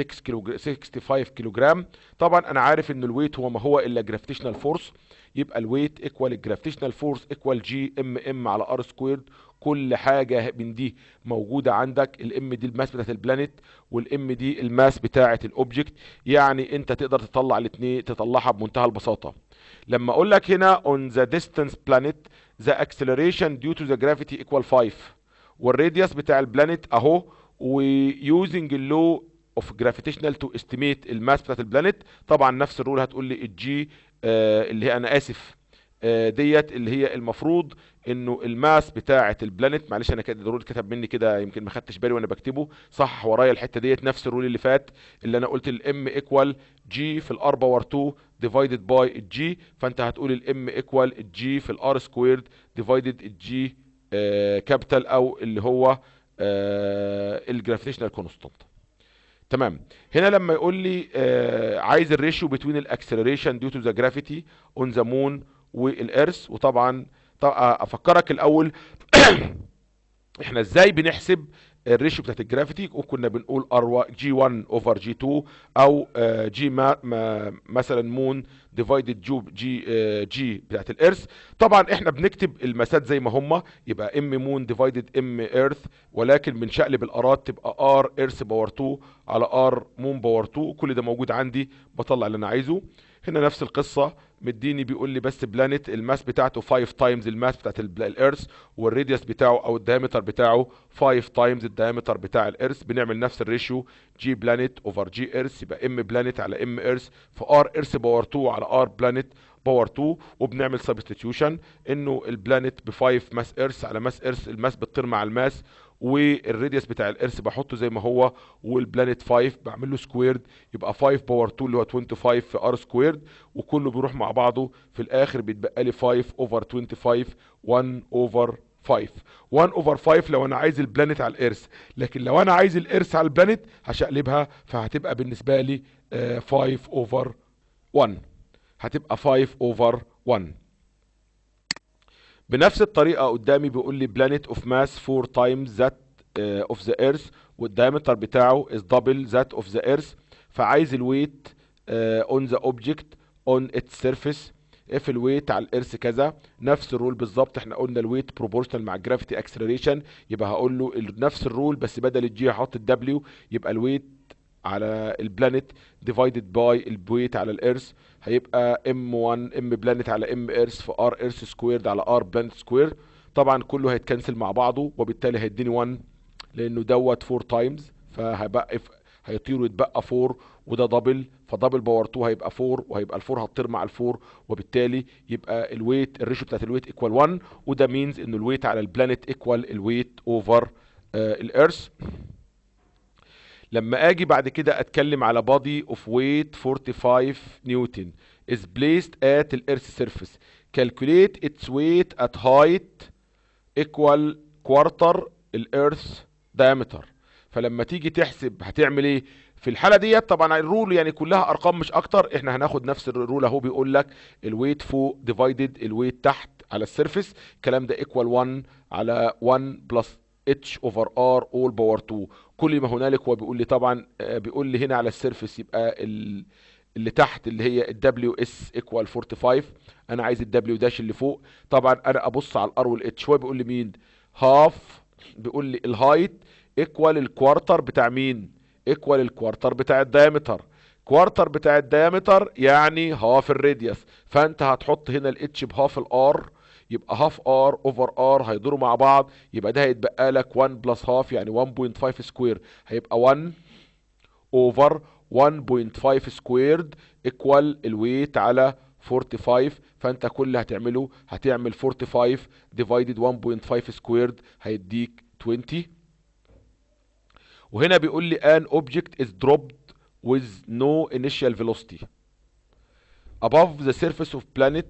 65 كيلو جرام، طبعا انا عارف ان الويت هو ما هو الا جرافيتيشنال فورس، يبقى الويت ايكوال الجرافيتيشنال فورس ايكوال جي ام على ار سكويرد. كل حاجه من دي موجوده عندك، الام دي الماس بتاعت البلانيت والام دي الماس بتاعت الاوبجكت، يعني انت تقدر تطلع الاثنين تطلعها بمنتهى البساطه. لما اقول لك هنا on the distance planet the acceleration due to the gravity equal 5 والراديوس بتاع البلانيت اهو، ويوزنج اللو اوف جرافيتيشنال تو استيميت الماس بتاعت البلانيت، طبعا نفس الرول هتقول لي الجي اللي هي انا اسف ديت اللي هي المفروض انه الماس بتاعه البلانيت، معلش انا كده الرول كتب مني كده يمكن ما خدتش بالي وانا بكتبه، صح ورايا الحته ديت نفس الرول اللي فات اللي انا قلت الام ايكوال جي في الار باور 2 ديفايدد باي الجي، فانت هتقول الام ايكوال الجي في الار سكويرد ديفايدد الجي كابيتال او اللي هو الجرافيتيشنال كونستانت. تمام. هنا لما يقول لي عايز الريشيو بتوين الاكسلريشن ديو تو ذا جرافيتي اون ذا مون والارث، وطبعا افكرك الاول احنا ازاي بنحسب الريشيو بتاعت الجرافيتي، وكنا بنقول ار جي 1 اوفر جي 2 او جي مثلا مون ديفايدد جي بتاعت الارث. طبعا احنا بنكتب المسات زي ما هما، يبقى ام مون ديفايدد ام ايرث، ولكن بنشقلب الارات تبقى ار ايرث باور 2 على ار مون باور 2، كل ده موجود عندي بطلع اللي انا عايزه. هنا نفس القصة، مديني بيقول لي بس بلانيت الماس بتاعته 5 تايمز الماس بتاعت الارث، والراديوس بتاعه او الدايمتر بتاعه 5 تايمز الدايمتر بتاع الارث. بنعمل نفس الريشيو جي بلانيت اوفر جي ايرث، يبقى ام بلانيت على ام ايرث في ار ايرث باور 2 على ار بلانيت باور 2. وبنعمل سبستيتيوشن انه البلانيت ب 5 ماس ايرث على ماس ايرث، الماس بتطير مع الماس، والراديوس بتاع الارث بحطه زي ما هو، والبلانيت 5 بعمل له سكويرد، يبقى 5 باور 2 اللي هو 25 في ار سكويرد، وكله بيروح مع بعضه في الاخر بيتبقى لي 5 اوفر 25 1 اوفر 5. 1 اوفر 5 لو انا عايز البلانيت على الارث، لكن لو انا عايز الارث على البلانيت هشقلبها، فهتبقى بالنسبه لي 5 اوفر 1، هتبقى 5 اوفر 1. بنفس الطريقه قدامي بيقول لي بلانيت اوف ماس 4 تايمز ذات اوف ذا ايرث، والدايمتر بتاعه از دبل ذات اوف ذا ايرث، فعايز الويت اون ذا اوبجكت اون اتس سيرفيس. اف الويت على الارث كذا، نفس الرول بالظبط، احنا قلنا الويت بروبورشنال مع الجرافيتي اكسلريشن، يبقى هقول له نفس الرول بس بدل الجي هحط الدبليو، يبقى الويت على البلانيت ديفايدد باي الويت على الارث، هيبقى ام 1 ام بلانيت على ام ايرث في ار ايرث سكويرد على ار بلانيت سكوير. طبعا كله هيتكنسل مع بعضه، وبالتالي هيديني 1 لانه دوت 4 تايمز، فهيبقى هيطير ويتبقى 4، وده دبل، فدبل باور 2 هيبقى 4، وهيبقى الفور هتطير مع الفور، وبالتالي يبقى الويت الريشيو بتاعت الويت ايكوال 1، وده مينز انه الويت على البلانيت ايكوال الويت اوفر الارث. لما اجي بعد كده اتكلم على body of weight 45 نيوتن is placed at the earth surface, calculate its weight at height equal quarter الارث diameter. فلما تيجي تحسب هتعمل ايه في الحاله ديت؟ طبعا الرول يعني كلها ارقام مش اكتر، احنا هناخد نفس الرول اهو، بيقول لك الويت فوق ديفايدد الويت تحت على السيرفيس، الكلام ده ايكوال 1 على 1 بلس اتش اوفر ار اول باور 2. كل ما هنالك هو بيقول لي طبعا بيقول لي هنا على السيرفيس يبقى اللي تحت اللي هي الدبليو اس ايكوال 45، انا عايز الدبليو داش اللي فوق. طبعا انا ابص على الار والاتش، هو بيقول لي مين؟ هاف، بيقول لي الهايت ايكوال الكوارتر بتاع مين؟ ايكوال الكوارتر بتاع الدايمتر. كوارتر بتاع الدايمتر يعني هاف الراديوس، فانت هتحط هنا الاتش بهاف الار، يبقى هاف ار اوفر ار هيدوروا مع بعض، يبقى ده هيتبقى لك 1 بلس هاف يعني 1.5 سكوير، هيبقى 1 اوفر 1.5 سكويرد ايكوال الويت على 45. فانت كل اللي هتعمله هتعمل 45 ديفايدد 1.5 سكويرد هيديك 20. وهنا بيقول لي an object is dropped with no initial velocity above the surface of planet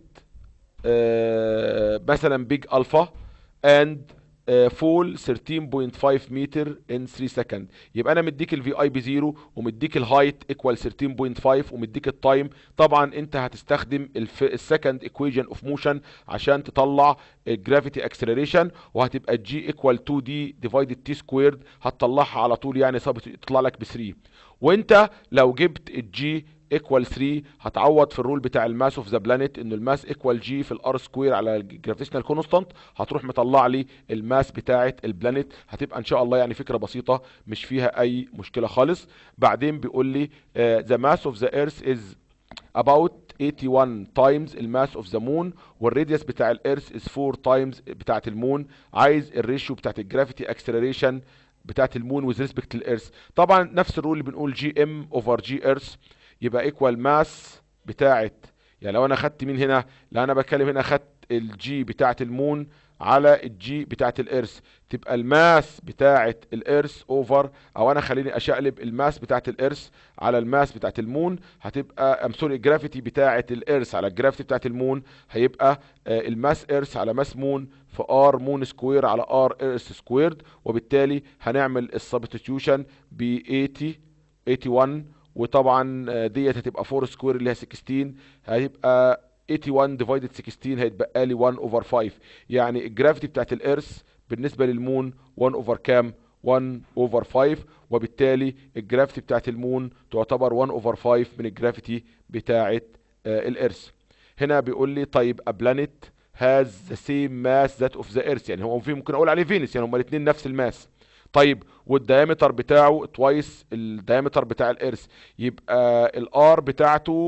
مثلا big alpha and fall 13.5 متر in 3 second. يبقى انا مديك الفي اي بزيرو، ومديك الهايت ايكوال 13.5، ومديك التايم. طبعا انت هتستخدم السكند ايكويشن اوف موشن عشان تطلع الجرافيتي اكسلريشن، وهتبقى جي ايكوال 2 دي ديفايدد تي سكويرد، هتطلعها على طول يعني تطلع لك ب 3. وانت لو جبت الجي ايكوال 3 هتعوض في الرول بتاع الماس اوف ذا بلانيت انه الماس ايكوال جي في الار سكوير على الجرافيتيشنال كونستانت، هتروح مطلع لي الماس بتاعه البلانيت. هتبقى ان شاء الله يعني فكره بسيطه مش فيها اي مشكله خالص. بعدين بيقول لي ذا ماس اوف ذا ايرث از about 81 times الماس اوف ذا مون، والراديوس بتاع الارث از 4 times بتاعه المون. عايز الريشيو بتاعه الجرافيتي اكسلريشن بتاعه المون وذ ريسبكت للارث. طبعا نفس الرول اللي بنقول جي ام اوفر جي ايرث، يبقى ايكوال ماس بتاعت، يعني لو انا خدت مين هنا، لو انا بتكلم هنا خدت الجي بتاعت المون على الجي بتاعت الارث، تبقى الماس بتاعت الارث اوفر، او انا خليني اشقلب الماس بتاعت الارث على الماس بتاعت المون، هتبقى سوري الجرافيتي بتاعت الارث على الجرافيتي بتاعت المون، هيبقى الماس ارث على ماس مون في ار مون سكوير على ار ارث سكويرد. وبالتالي هنعمل السبستيتيوشن ب 80 81، وطبعا ديت هتبقى 4 سكوير اللي هي 16، هيبقى 81 ديفايدد 16 هيتبقى لي 1 اوفر 5. يعني الجرافيتي بتاعت الارث بالنسبه للمون 1 اوفر كام؟ 1 اوفر 5، وبالتالي الجرافيتي بتاعت المون تعتبر 1 اوفر 5 من الجرافيتي بتاعت الارث. هنا بيقول لي طيب a planet has the same mass that of the earth، يعني هو في ممكن اقول عليه فينوس، يعني هما الاثنين نفس الماس. طيب والدايمتر بتاعه توايس الدايمتر بتاع الارث، يبقى الار بتاعته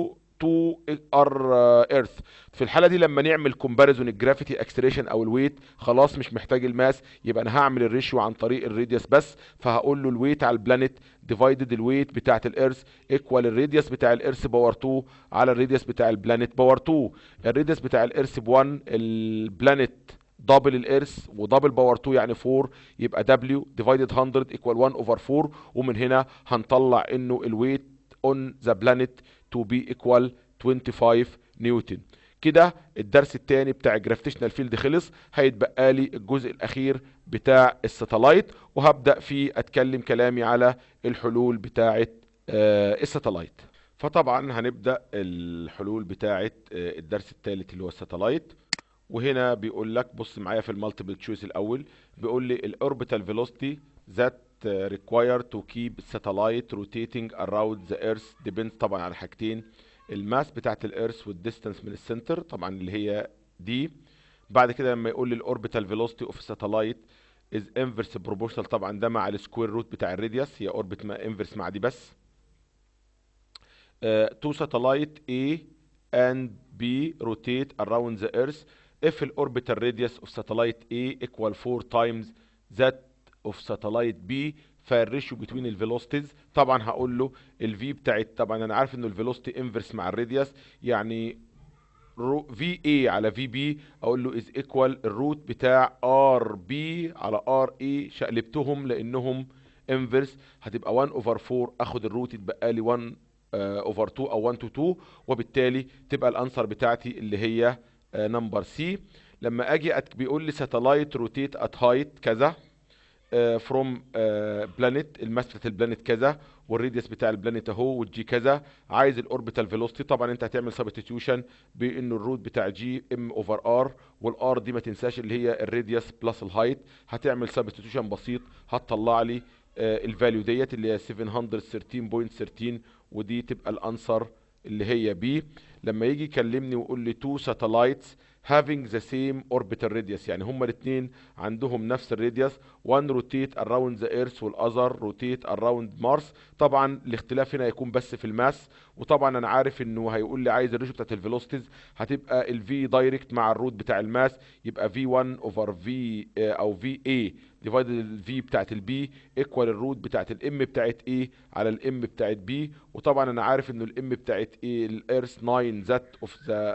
2 ار ايرث. في الحاله دي لما نعمل كومباريزون الجرافيتي اكسلريشن او الويت، خلاص مش محتاج الماس، يبقى انا هعمل الريشيو عن طريق الراديوس بس. فهقول له الويت على البلانيت ديفايدد الويت بتاعت الارث ايكوال الراديوس بتاع الارث باور 2 على الراديوس بتاع البلانيت باور 2. الراديوس بتاع الارث ب1، البلانيت دبل الارث ودبل باور 2 يعني 4، يبقى دبليو ديفايدد 100 ايكوال 1 اوفر 4. ومن هنا هنطلع انه الويت اون ذا بلانيت تو بي ايكوال 25 نيوتن. كده الدرس الثاني بتاع الجرافيتيشنال فيلد خلص. هيتبقى لي الجزء الاخير بتاع الساتلايت، وهبدأ فيه اتكلم كلامي على الحلول بتاعه الساتلايت. فطبعا هنبدأ الحلول بتاعه الدرس الثالث اللي هو الساتلايت. وهنا بيقول لك بص معايا في المالتيبل تشويس الاول، بيقول لي الاوربيتال فيلوسيتي ذات required to keep satellite rotating around the earth depends طبعا على حاجتين، الماس بتاعت الارث والديستانس من السنتر طبعا اللي هي دي. بعد كده لما يقول لي الاوربيتال فيلوسيتي اوف ساتلايت از انفرس بروبورشنال، طبعا ده مع السكوير روت بتاع الراديوس، هي اوربت انفرس مع دي بس. تو ساتلايت A and B rotate around the earth if the orbital radius of satellite A equal 4 times that of satellite B. فالريشيو بتوين الفيلوسيتيز طبعا هقول له الفي بتاعت، طبعا انا عارف انه الفيلوسيتي انفرس مع الراديوس، يعني في اي على في بي اقول له از ايكوال الروت بتاع ار بي على ار اي، شقلبتهم لانهم انفرس، هتبقى 1 اوفر 4، اخد الروت يتبقى لي 1 اوفر 2 او 1 تو 2، وبالتالي تبقى الانسر بتاعتي اللي هي نمبر سي. لما اجي بيقول لي ساتلايت روتيت ات هايت كذا فروم بلانيت، الماس بتاعت البلانيت كذا والراديوس بتاع البلانيت اهو والجي كذا، عايز الاوربيتال فيلوسيتي. طبعا انت هتعمل سبستيتيوشن بانه الروت بتاع جي ام اوفر ار، والار دي ما تنساش اللي هي الراديوس بلس الهايت، هتعمل سبستيتيوشن بسيط هتطلع لي الفاليو ديت اللي هي 713.13، ودي تبقى الانسر اللي هي بي. لما يجي يكلمني ويقول لي تو ساتلايتس having the same orbital radius، يعني هما الاثنين عندهم نفس الراديوس، one rotate around the earth والother rotate around Mars. طبعا الاختلاف هنا هيكون بس في الماس، وطبعا انا عارف انه هيقول لي عايز الريشيو بتاعت الفيلوسيتيز، هتبقى الفي دايركت مع الروت بتاع الماس، يبقى في1 اوفر في او في اي ديفايد الفي بتاعت البي ايكوال الروت بتاعت الام بتاعت اي على الام بتاعت بي. وطبعا انا عارف انه الام بتاعت اي الارث 9 ذات اوف ذا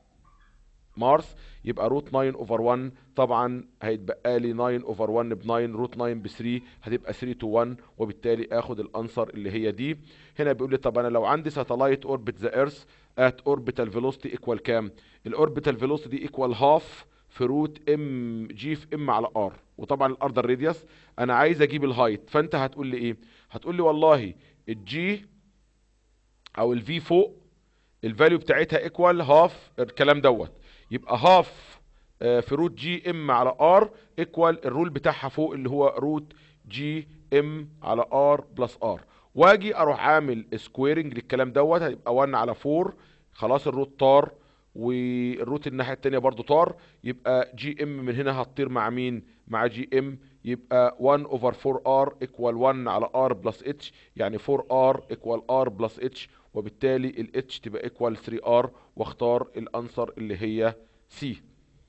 مارس، يبقى روت 9 اوفر 1، طبعا هيتبقى لي 9 اوفر 1 ب 9، روت 9 ب 3 هتبقى 3 تو 1، وبالتالي اخد الانسر اللي هي دي. هنا بيقول لي طب انا لو عندي ساتلايت اوربت ذا ايرث ات اوربيتال فيلوسيتي ايكوال كام؟ الاوربيتال فيلوسيتي دي ايكوال هاف في روت ام جي في ام على ار، وطبعا الار ده الراديوس، انا عايز اجيب الهايت، فانت هتقول لي ايه؟ هتقول لي والله الجي او الفي فوق الفاليو بتاعتها ايكوال هاف الكلام دوت، يبقى هاف في روت جي ام على ار ايكوال الرول بتاعها فوق اللي هو روت جي ام على ار بلس ار، واجي اروح عامل سكويرنج للكلام دوت، هيبقى 1 على 4، خلاص الروت طار والروت الناحيه الثانيه برضو طار، يبقى جي ام من هنا هتطير مع مين؟ مع جي ام، يبقى 1 اوفر 4 ار ايكوال 1 على ار بلس اتش، يعني 4 ار ايكوال ار بلس اتش، وبالتالي الاتش تبقى ايكوال 3 ار، واختار الانسر اللي هي سي.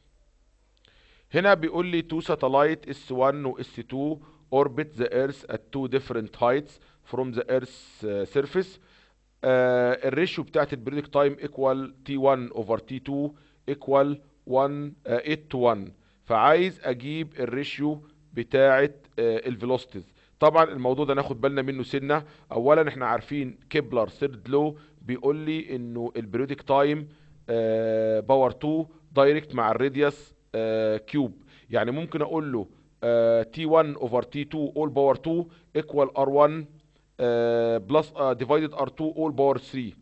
هنا بيقول لي تو ساتلايت اس 1 و اس 2 orbit the earth at two different heights from the earth's surface. الريشيو بتاعت البريدك تايم ايكوال تي 1 اوفر تي 2 ايكوال 1 8 تو 1، فعايز اجيب الريشيو بتاعت الفيلوسيتيز. طبعا الموضوع ده ناخد بالنا منه سنه. اولا احنا عارفين كيبلر ثيرد لو بيقول لي انه البريودك تايم باور 2 دايركت مع الراديوس كيوب، يعني ممكن اقول له تي 1 اوفر تي 2 اول باور 2 ايكوال ار 1 بلس ديفايدد ار 2 اول باور 3،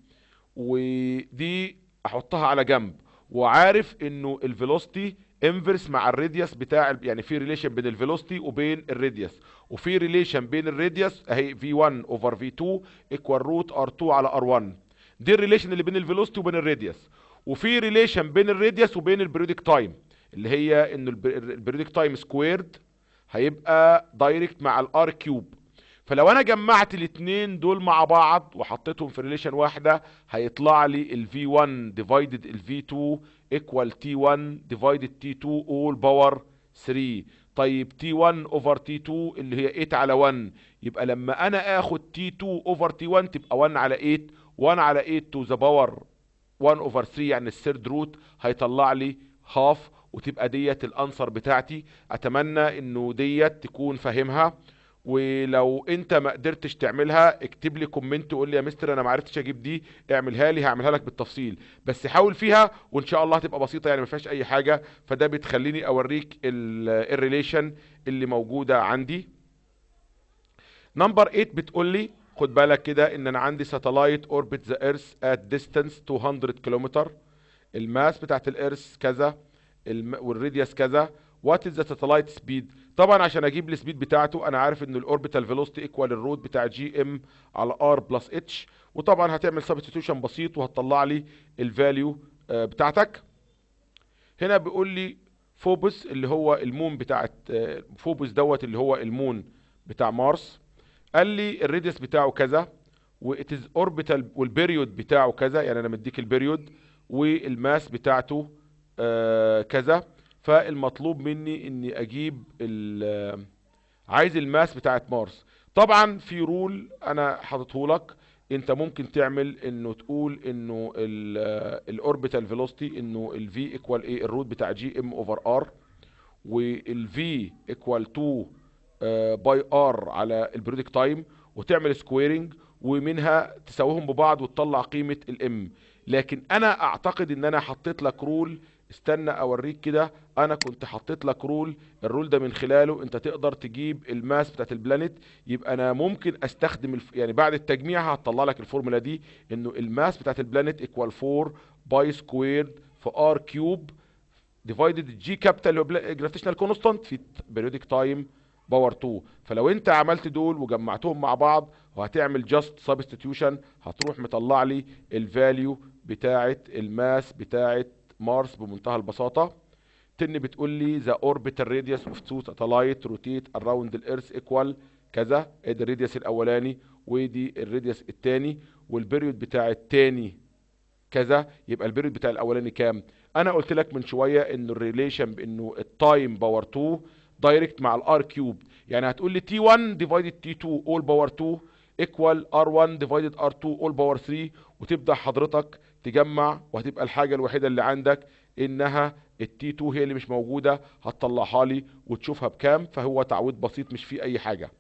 ودي احطها على جنب، وعارف انه الفيلوسيتي انفرس مع الراديوس بتاع يعني في ريليشن بين الفيلوسيتي وبين الراديوس، وفي ريليشن بين الراديوس اهي في 1 اوفر في 2 ايكوال روت ار 2 على ار 1، دي الريليشن اللي بين الفيلوسيتي وبين الراديوس. وفي ريليشن بين الراديوس وبين البريودك تايم اللي هي انه البريودك تايم سكويرد هيبقى دايركت مع الار كيوب، فلو انا جمعت الاتنين دول مع بعض وحطيتهم في ريليشن واحده، هيطلع لي ال V1 divided ال V2 equal T1 divided T2 all power 3. طيب T1 over T2 اللي هي 8 على 1، يبقى لما انا اخد T2 over T1 تبقى 1 على 8، 1 على 8 to the power 1 over 3 يعني الثيرد روت، هيطلع لي هاف، وتبقى ديت الانسر بتاعتي. اتمنى انه ديت تكون فاهمها، ولو انت ما قدرتش تعملها اكتب لي كومنت وقول لي يا مستر انا ما عرفتش اجيب دي، اعملها لي هعملها لك بالتفصيل، بس حاول فيها وان شاء الله هتبقى بسيطه يعني ما فيهاش اي حاجه. فده بتخليني اوريك الريليشن اللي موجوده عندي. نمبر 8 بتقول لي خد بالك كده ان انا عندي ساتلايت اوربت ذا ايرث ات ديستانس 200 كيلومتر، الماس بتاعت الارث كذا، والراديوس كذا. وات از ذا ساتلايت سبيد؟ طبعا عشان اجيب السبيد بتاعته انا عارف ان الاوربيتال فيلوسيتي ايكوال الروت بتاع جي ام على ار بلس اتش، وطبعا هتعمل سبستيتيوشن بسيط وهتطلع لي الفاليو بتاعتك. هنا بيقول لي فوبوس اللي هو المون بتاعت فوبوس دوت اللي هو المون بتاع مارس، قال لي الراديوس بتاعه كذا، واتز اوربيتال والبيريود بتاعه كذا، يعني انا مديك البيريود، والماس بتاعته كذا. فالمطلوب مني اني اجيب عايز الماس بتاعت مارس. طبعا في رول انا حاططه لك، انت ممكن تعمل انه تقول انه الاوربيتال فيلوسيتي انه الفي ايكوال ايه الروت بتاع جي ام اوفر ار، والفي ايكوال 2 باي ار على البريودك تايم، وتعمل سكويرنج ومنها تساويهم ببعض وتطلع قيمة الام. لكن انا اعتقد ان انا حطيت لك رول، استنى اوريك كده، انا كنت حطيت لك رول، الرول ده من خلاله انت تقدر تجيب الماس بتاعت البلانيت. يبقى انا ممكن استخدم يعني بعد التجميع هتطلع لك الفورمولا دي، انه الماس بتاعت البلانيت ايكوال 4 باي سكويرد في ار كيوب ديفايدد جي كابيتال اللي هو جرافيتيشنال كونستانت في بيريودك تايم باور 2. فلو انت عملت دول وجمعتهم مع بعض وهتعمل جاست سبستيتيوشن هتروح مطلع لي الفاليو بتاعه الماس بتاعه مارس بمنتهى البساطه. تن بتقول لي ذا اوربيتال راديوس اوف تو ساتلايت روتيت اراوند الارث ايكوال كذا، ادي الراديوس الاولاني ودي الراديوس الثاني، والبيريود بتاع الثاني كذا، يبقى البيريود بتاع الاولاني كام؟ انا قلت لك من شويه انه الريليشن بانه التايم باور 2 دايركت مع الار كيوب، يعني هتقول لي تي 1 ديفايدد تي 2 اول باور 2 ايكوال ار 1 ديفايدد ار 2 اول باور 3، وتبدا حضرتك تجمع، وهتبقى الحاجه الوحيده اللي عندك انها التي 2 هي اللي مش موجوده، هتطلعها لي وتشوفها بكام. فهو تعويض بسيط مش فيه اي حاجه.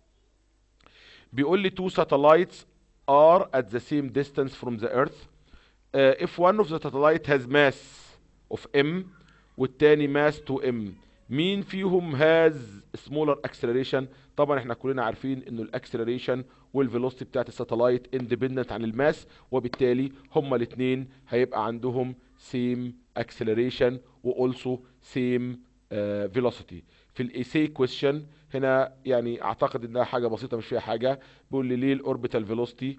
بيقول لي two satellites are at the same distance from the earth. if one of the satellite has mass of m والتاني mass 2m، مين فيهم has smaller acceleration؟ طبعا احنا كلنا عارفين انه الاكسلريشن والفيلوسيتي بتاعت الساتلايت اندبندنت عن الماس، وبالتالي هما الاثنين هيبقى عندهم same acceleration و also same velocity. في الايسي كويشن هنا يعني اعتقد انها حاجه بسيطه مش فيها حاجه، بيقول لي ليه الاوربيتال فيلوسيتي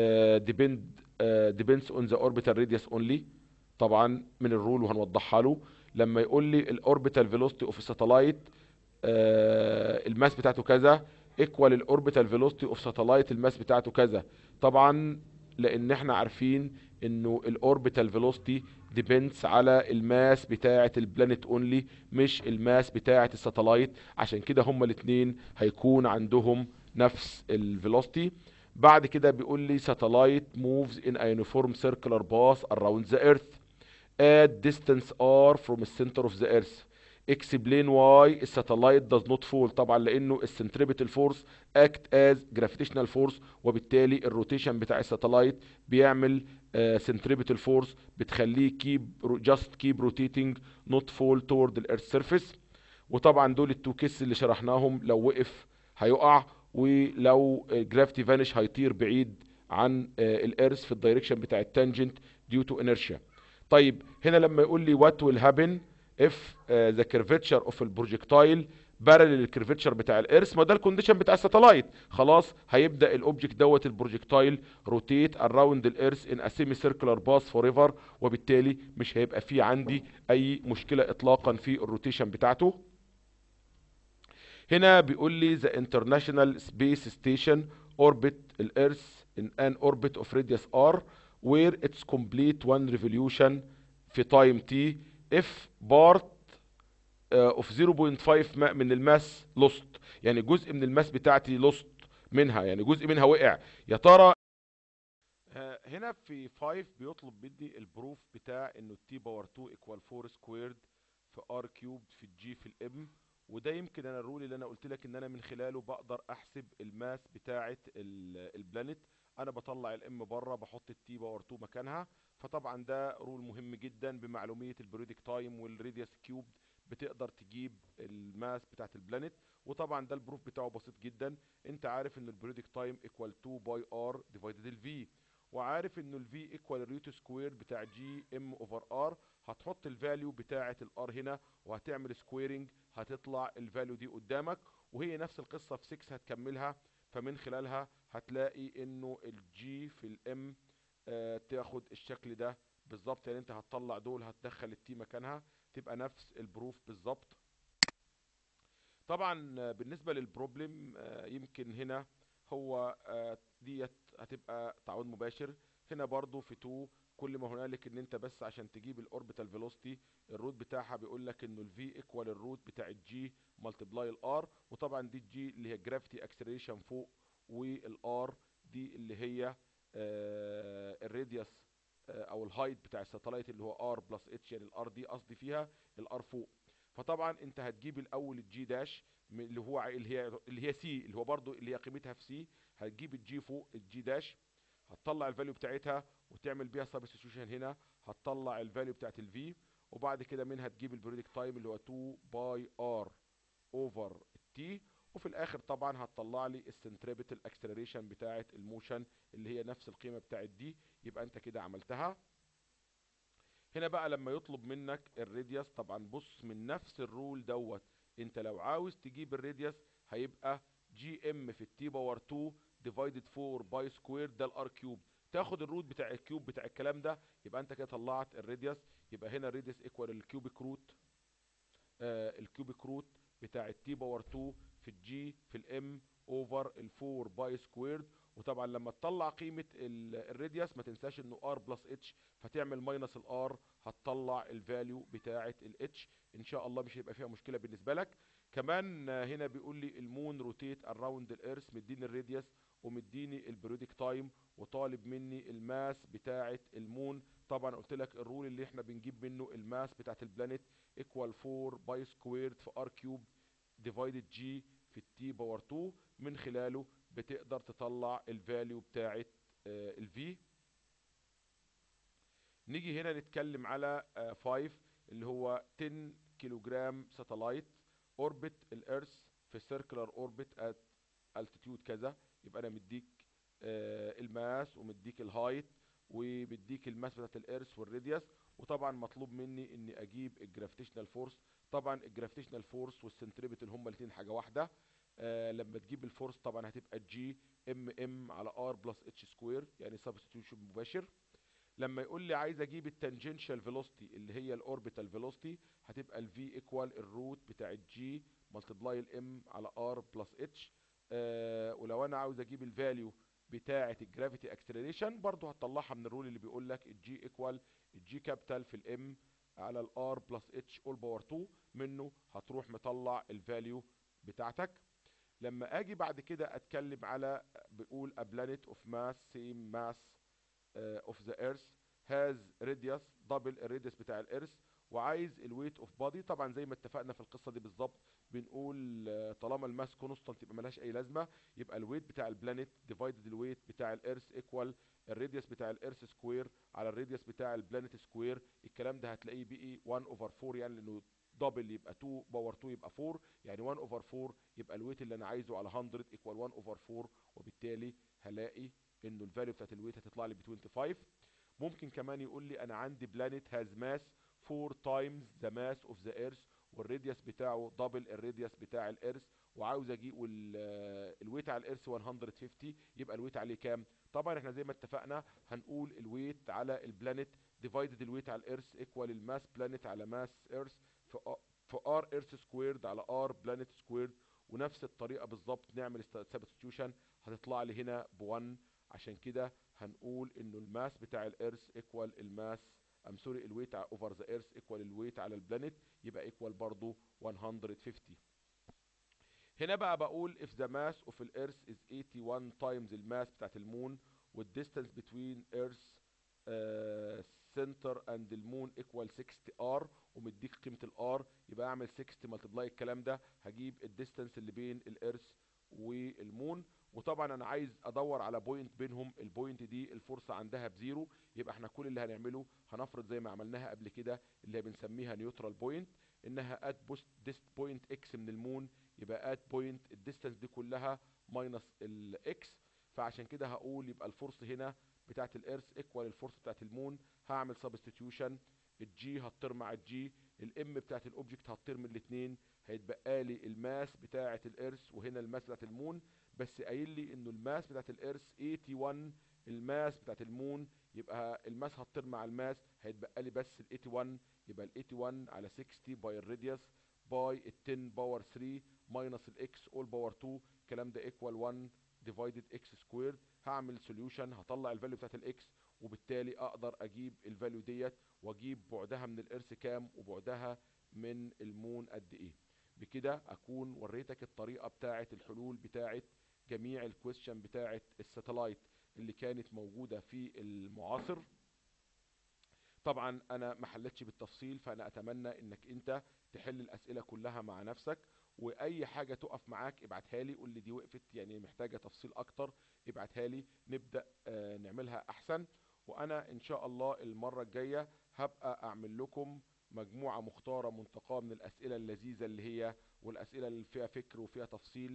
depends on the orbital radius only. طبعا من الرول وهنوضحها له. لما يقول لي الاوربيتال فيلوسيتي اوف ساتلايت الماس بتاعته كذا ايكوال الاوربيتال فيلوسيتي اوف ساتلايت الماس بتاعته كذا، طبعا لان احنا عارفين انه الاوربيتال فيلوسيتي ديبندز على الماس بتاعه البلانيت اونلي مش الماس بتاعه الساتلايت، عشان كده هما الاثنين هيكون عندهم نفس الفيلوسيتي. بعد كده بيقول لي satellite moves in a uniform circular path around the earth at distance r from the center of the earth. explain why the satellite does not fall. طبعا لانه السنتريبيتال فورس act as gravitational force، وبالتالي الروتيشن بتاع الساتلايت بيعمل centripetal force بتخليه keep rotating not fall toward the earth surface. وطبعا دول التو كيس اللي شرحناهم، لو وقف هيقع، ولو جرافيتي فانيش هيطير بعيد عن الارث في الدايركشن بتاع التانجنت ديو تو انيرشيا. طيب هنا لما يقول لي وات ويل هابن اف ذا كيرفيتشر اوف البروجكتايل بارل الكيرفيتشر بتاع الارث، ما ده الكونديشن بتاع الساتلايت، خلاص هيبدا الاوبجكت دوت البروجكتايل روتيت اراوند الارث ان ا سيمي سيركلر باث فور ايفر، وبالتالي مش هيبقى في عندي اي مشكله اطلاقا في الروتيشن بتاعته. هنا بيقول لي the international space station orbit الارث in an orbit of radius r where its complete one revolution في time t if part of 0.5 من الماس lost. يعني جزء من الماس بتاعتي lost منها، يعني جزء منها وقع. يا ترى هنا في 5 بيطلب مني البروف بتاع انه التي باور 2 ايكوال 4 سكويرد في ار كيوب في الجي في الام. وده يمكن انا الرول اللي انا قلت لك ان انا من خلاله بقدر احسب الماس بتاعه البلانيت. انا بطلع الام بره، بحط التي باور 2 مكانها. فطبعا ده رول مهم جدا بمعلوميه البريودك تايم والراديوس كيوب، بتقدر تجيب الماس بتاعه البلانيت. وطبعا ده البروف بتاعه بسيط جدا. انت عارف ان البريودك تايم ايكوال 2 باي ار ديفايدد الفي، وعارف انه الفي ايكوال روت سكوير بتاع جي ام اوفر ار. هتحط الفاليو بتاعه الار هنا وهتعمل سكويرنج، هتطلع الفاليو دي قدامك. وهي نفس القصه في 6 هتكملها، فمن خلالها هتلاقي انه الجي في الام تاخد الشكل ده بالظبط. يعني انت هتطلع دول، هتدخل التي مكانها، تبقى نفس البروف بالظبط. طبعا بالنسبه للبروبلم يمكن هنا هو ديت هتبقى تعويض مباشر. هنا برضو في 2 كل ما هنالك ان انت بس عشان تجيب الاوربيتال فيلوسيتي الروت بتاعها بيقول لك انه الفي ايكوال الروت بتاع الجي ملتبلاي الار. وطبعا دي الجي اللي هي جرافيتي اكسلريشن فوق، والار دي اللي هي الراديوس او الهايت بتاع الساتلايت اللي هو ار بلس اتش. يعني الار دي قصدي فيها الار فوق. فطبعا انت هتجيب الاول الجي داش اللي هو اللي هي سي، اللي هو برضو اللي هي قيمتها في سي. هتجيب الجي فوق الجي داش، هتطلع الفاليو بتاعتها وتعمل بيها سبستيتيوشن هنا، هتطلع الفاليو بتاعت الفي. وبعد كده منها تجيب البريدك تايم اللي هو 2 باي ار اوفر التي. وفي الاخر طبعا هتطلع لي السنتريبيتال اكسلريشن بتاعت الموشن اللي هي نفس القيمه بتاعت دي. يبقى انت كده عملتها. هنا بقى لما يطلب منك الراديوس، طبعا بص من نفس الرول دوت، انت لو عاوز تجيب الراديوس هيبقى جي ام في التي باور 2 ديفايدد 4 باي سكوير، ده الار كيوب. تاخد الروت بتاع الكيوب بتاع الكلام ده، يبقى انت كده طلعت الراديوس. يبقى هنا الراديوس ايكوال الكيوبيك روت، الكيوبيك روت بتاع التي باور 2 في الجي في الام اوفر ال 4 باي سكويرد. وطبعا لما تطلع قيمه الراديوس ما تنساش انه ار بلس اتش، فتعمل ماينس الار، هتطلع الفاليو بتاعه الاتش. ان شاء الله مش هيبقى فيها مشكله بالنسبه لك. كمان هنا بيقول لي المون روتيت اراوند الارث، مديني الراديوس ومديني البريودك تايم، وطالب مني الماس بتاعه المون. طبعا قلت لك الرول اللي احنا بنجيب منه الماس بتاعه البلانيت ايكوال 4 باي سكويرد في ار كيوب ديفايدد جي في التي باور 2. من خلاله بتقدر تطلع الفاليو بتاعت الفي. نيجي هنا نتكلم على 5 اللي هو 10 كيلوجرام ساتلايت اوربت الارث في سيركلر اوربت ات التيتيود كذا. يبقى انا مديك الماس ومديك الهايت ومديك الماس بتاعت الارث والراديوس. وطبعا مطلوب مني اني اجيب الجرافيتيشنال فورس. طبعا الجرافيتيشنال فورس والسنتريبيتال هما الاثنين حاجه واحده. لما تجيب الفورس طبعا هتبقى جي ام ام على ار بلس اتش سكوير، يعني سبستيوشن مباشر. لما يقول لي عايز اجيب التانجنشال فيلوسيتي اللي هي الاوربيتال فيلوسيتي، هتبقى الفي ايكوال الروت بتاع الجي ملتبلاي الام على ار بلس اتش. ولو انا عاوز اجيب الفاليو بتاعه الجرافيتي اكسلريشن برضو هتطلعها من الرول اللي بيقول لك الجي ايكوال الجي كابيتال في الام على الار بلس اتش اول باور 2. منه هتروح مطلع الفاليو بتاعتك. لما اجي بعد كده اتكلم على بيقول a planet of mass same mass of the earth has radius double الراديوس بتاع الارث، وعايز الويت اوف بادي. طبعا زي ما اتفقنا في القصه دي بالظبط، بنقول طالما الماس كونستانت يبقى ملهاش اي لازمه. يبقى الويت بتاع البلانيت ديفايدد الويت بتاع الارث ايكوال الراديوس بتاع الارث سكوير على الراديوس بتاع البلانيت سكوير. الكلام ده هتلاقيه بقي 1 اوفر 4، يعني لانه دبل يبقى 2 باور 2 يبقى 4، يعني 1 اوفر 4. يبقى الويت اللي انا عايزه على 100 ايكوال 1 اوفر 4. وبالتالي هلاقي انه الفاليو بتاعت الويت هتطلع لي ب 25. ممكن كمان يقول لي انا عندي بلانيت هاز ماس 4 تايمز ذا ماس اوف ذا ايرث، والراديوس بتاعه دبل الراديوس بتاع الارث، وعاوز اجيب الويت على الارث 150. يبقى الويت عليه كام؟ طبعا احنا زي ما اتفقنا هنقول الويت على البلانيت ديفايدد الويت على الارث ايكوال الماس بلانيت على ماس ايرث في ار ايرث سكويرد على ار بلانيت سكويرد. ونفس الطريقه بالظبط نعمل سبستيوشن، هتطلع لي هنا ب1. عشان كده هنقول انه الماس بتاع الارث ايكوال الماس، ام سوري، الويت اوفر ذا ايرث ايكوال الويت على البلانيت، يبقى ايكوال برضو 150. هنا بقى بقول if the mass of the earth is 81 times الماس بتاعت المون والديستانس between earth center and المون equal 60 r، ومديك قيمة الار، يبقى اعمل 60 ملتبلاي الكلام ده، هجيب الديستانس اللي بين الارث والمون. وطبعا انا عايز ادور على بوينت بينهم، البوينت دي الفرصة عندها بزيرو، يبقى احنا كل اللي هنعمله هنفرض زي ما عملناها قبل كده اللي هي بنسميها نيوترال بوينت، انها ات ديست بوينت اكس من المون، يبقى ات بوينت الديستانس دي كلها ماينس الاكس. فعشان كده هقول يبقى الفورس هنا بتاعت الارث ايكوال الفورس بتاعت المون، هعمل سبستيتيوشن، الجي هتطير مع الجي، الام بتاعت الاوبجكت هتطير من الاثنين، هيتبقى لي الماس بتاعت الارث وهنا الماس بتاعت المون. بس قايل لي انه الماس بتاعت الارث 81، الماس بتاعت المون، يبقى الماس هتطير مع الماس، هيتبقى لي بس ال 81، يبقى ال 81 على 60 باي الراديوس باي ال 10 باور 3 ماينس الاكس اول باور 2، الكلام ده ايكوال 1 ديفايدد اكس سكويرد. هعمل سوليوشن، هطلع الفاليو بتاعت الاكس، وبالتالي اقدر اجيب الفاليو ديت واجيب بعدها من الارث كام وبعدها من المون قد ايه. بكده اكون وريتك الطريقه بتاعت الحلول بتاعت جميع الكويستشن بتاعت الساتلايت اللي كانت موجوده في المعاصر. طبعا انا ما حلتش بالتفصيل، فانا اتمنى انك انت تحل الاسئله كلها مع نفسك، واي حاجه تقف معاك ابعتها لي، قول لي دي وقفت يعني محتاجه تفصيل اكتر، ابعتها لي نبدا نعملها احسن. وانا ان شاء الله المره الجايه هبقى اعمل لكم مجموعه مختاره منتقاه من الاسئله اللذيذه اللي هي والاسئله اللي فيها فكر وفيها تفصيل،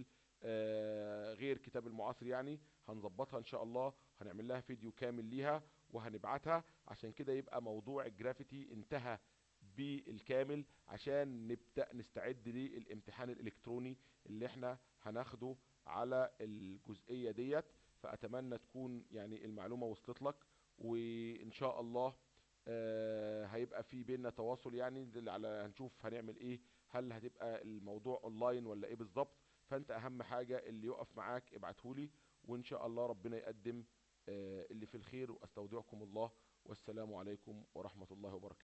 غير كتاب المعاصر يعني، هنظبطها ان شاء الله، هنعمل لها فيديو كامل ليها وهنبعتها. عشان كده يبقى موضوع الجرافيتي انتهى بالكامل، عشان نبدأ نستعد للامتحان الالكتروني اللي احنا هناخده على الجزئية ديت. فأتمنى تكون يعني المعلومة وصلت لك، وإن شاء الله هيبقى في بيننا تواصل يعني على هنشوف هنعمل ايه، هل هتبقى الموضوع اونلاين ولا ايه بالظبط. فانت اهم حاجة اللي يقف معاك ابعتهولي، وان شاء الله ربنا يقدم اللي في الخير، واستودعكم الله، والسلام عليكم ورحمة الله وبركاته.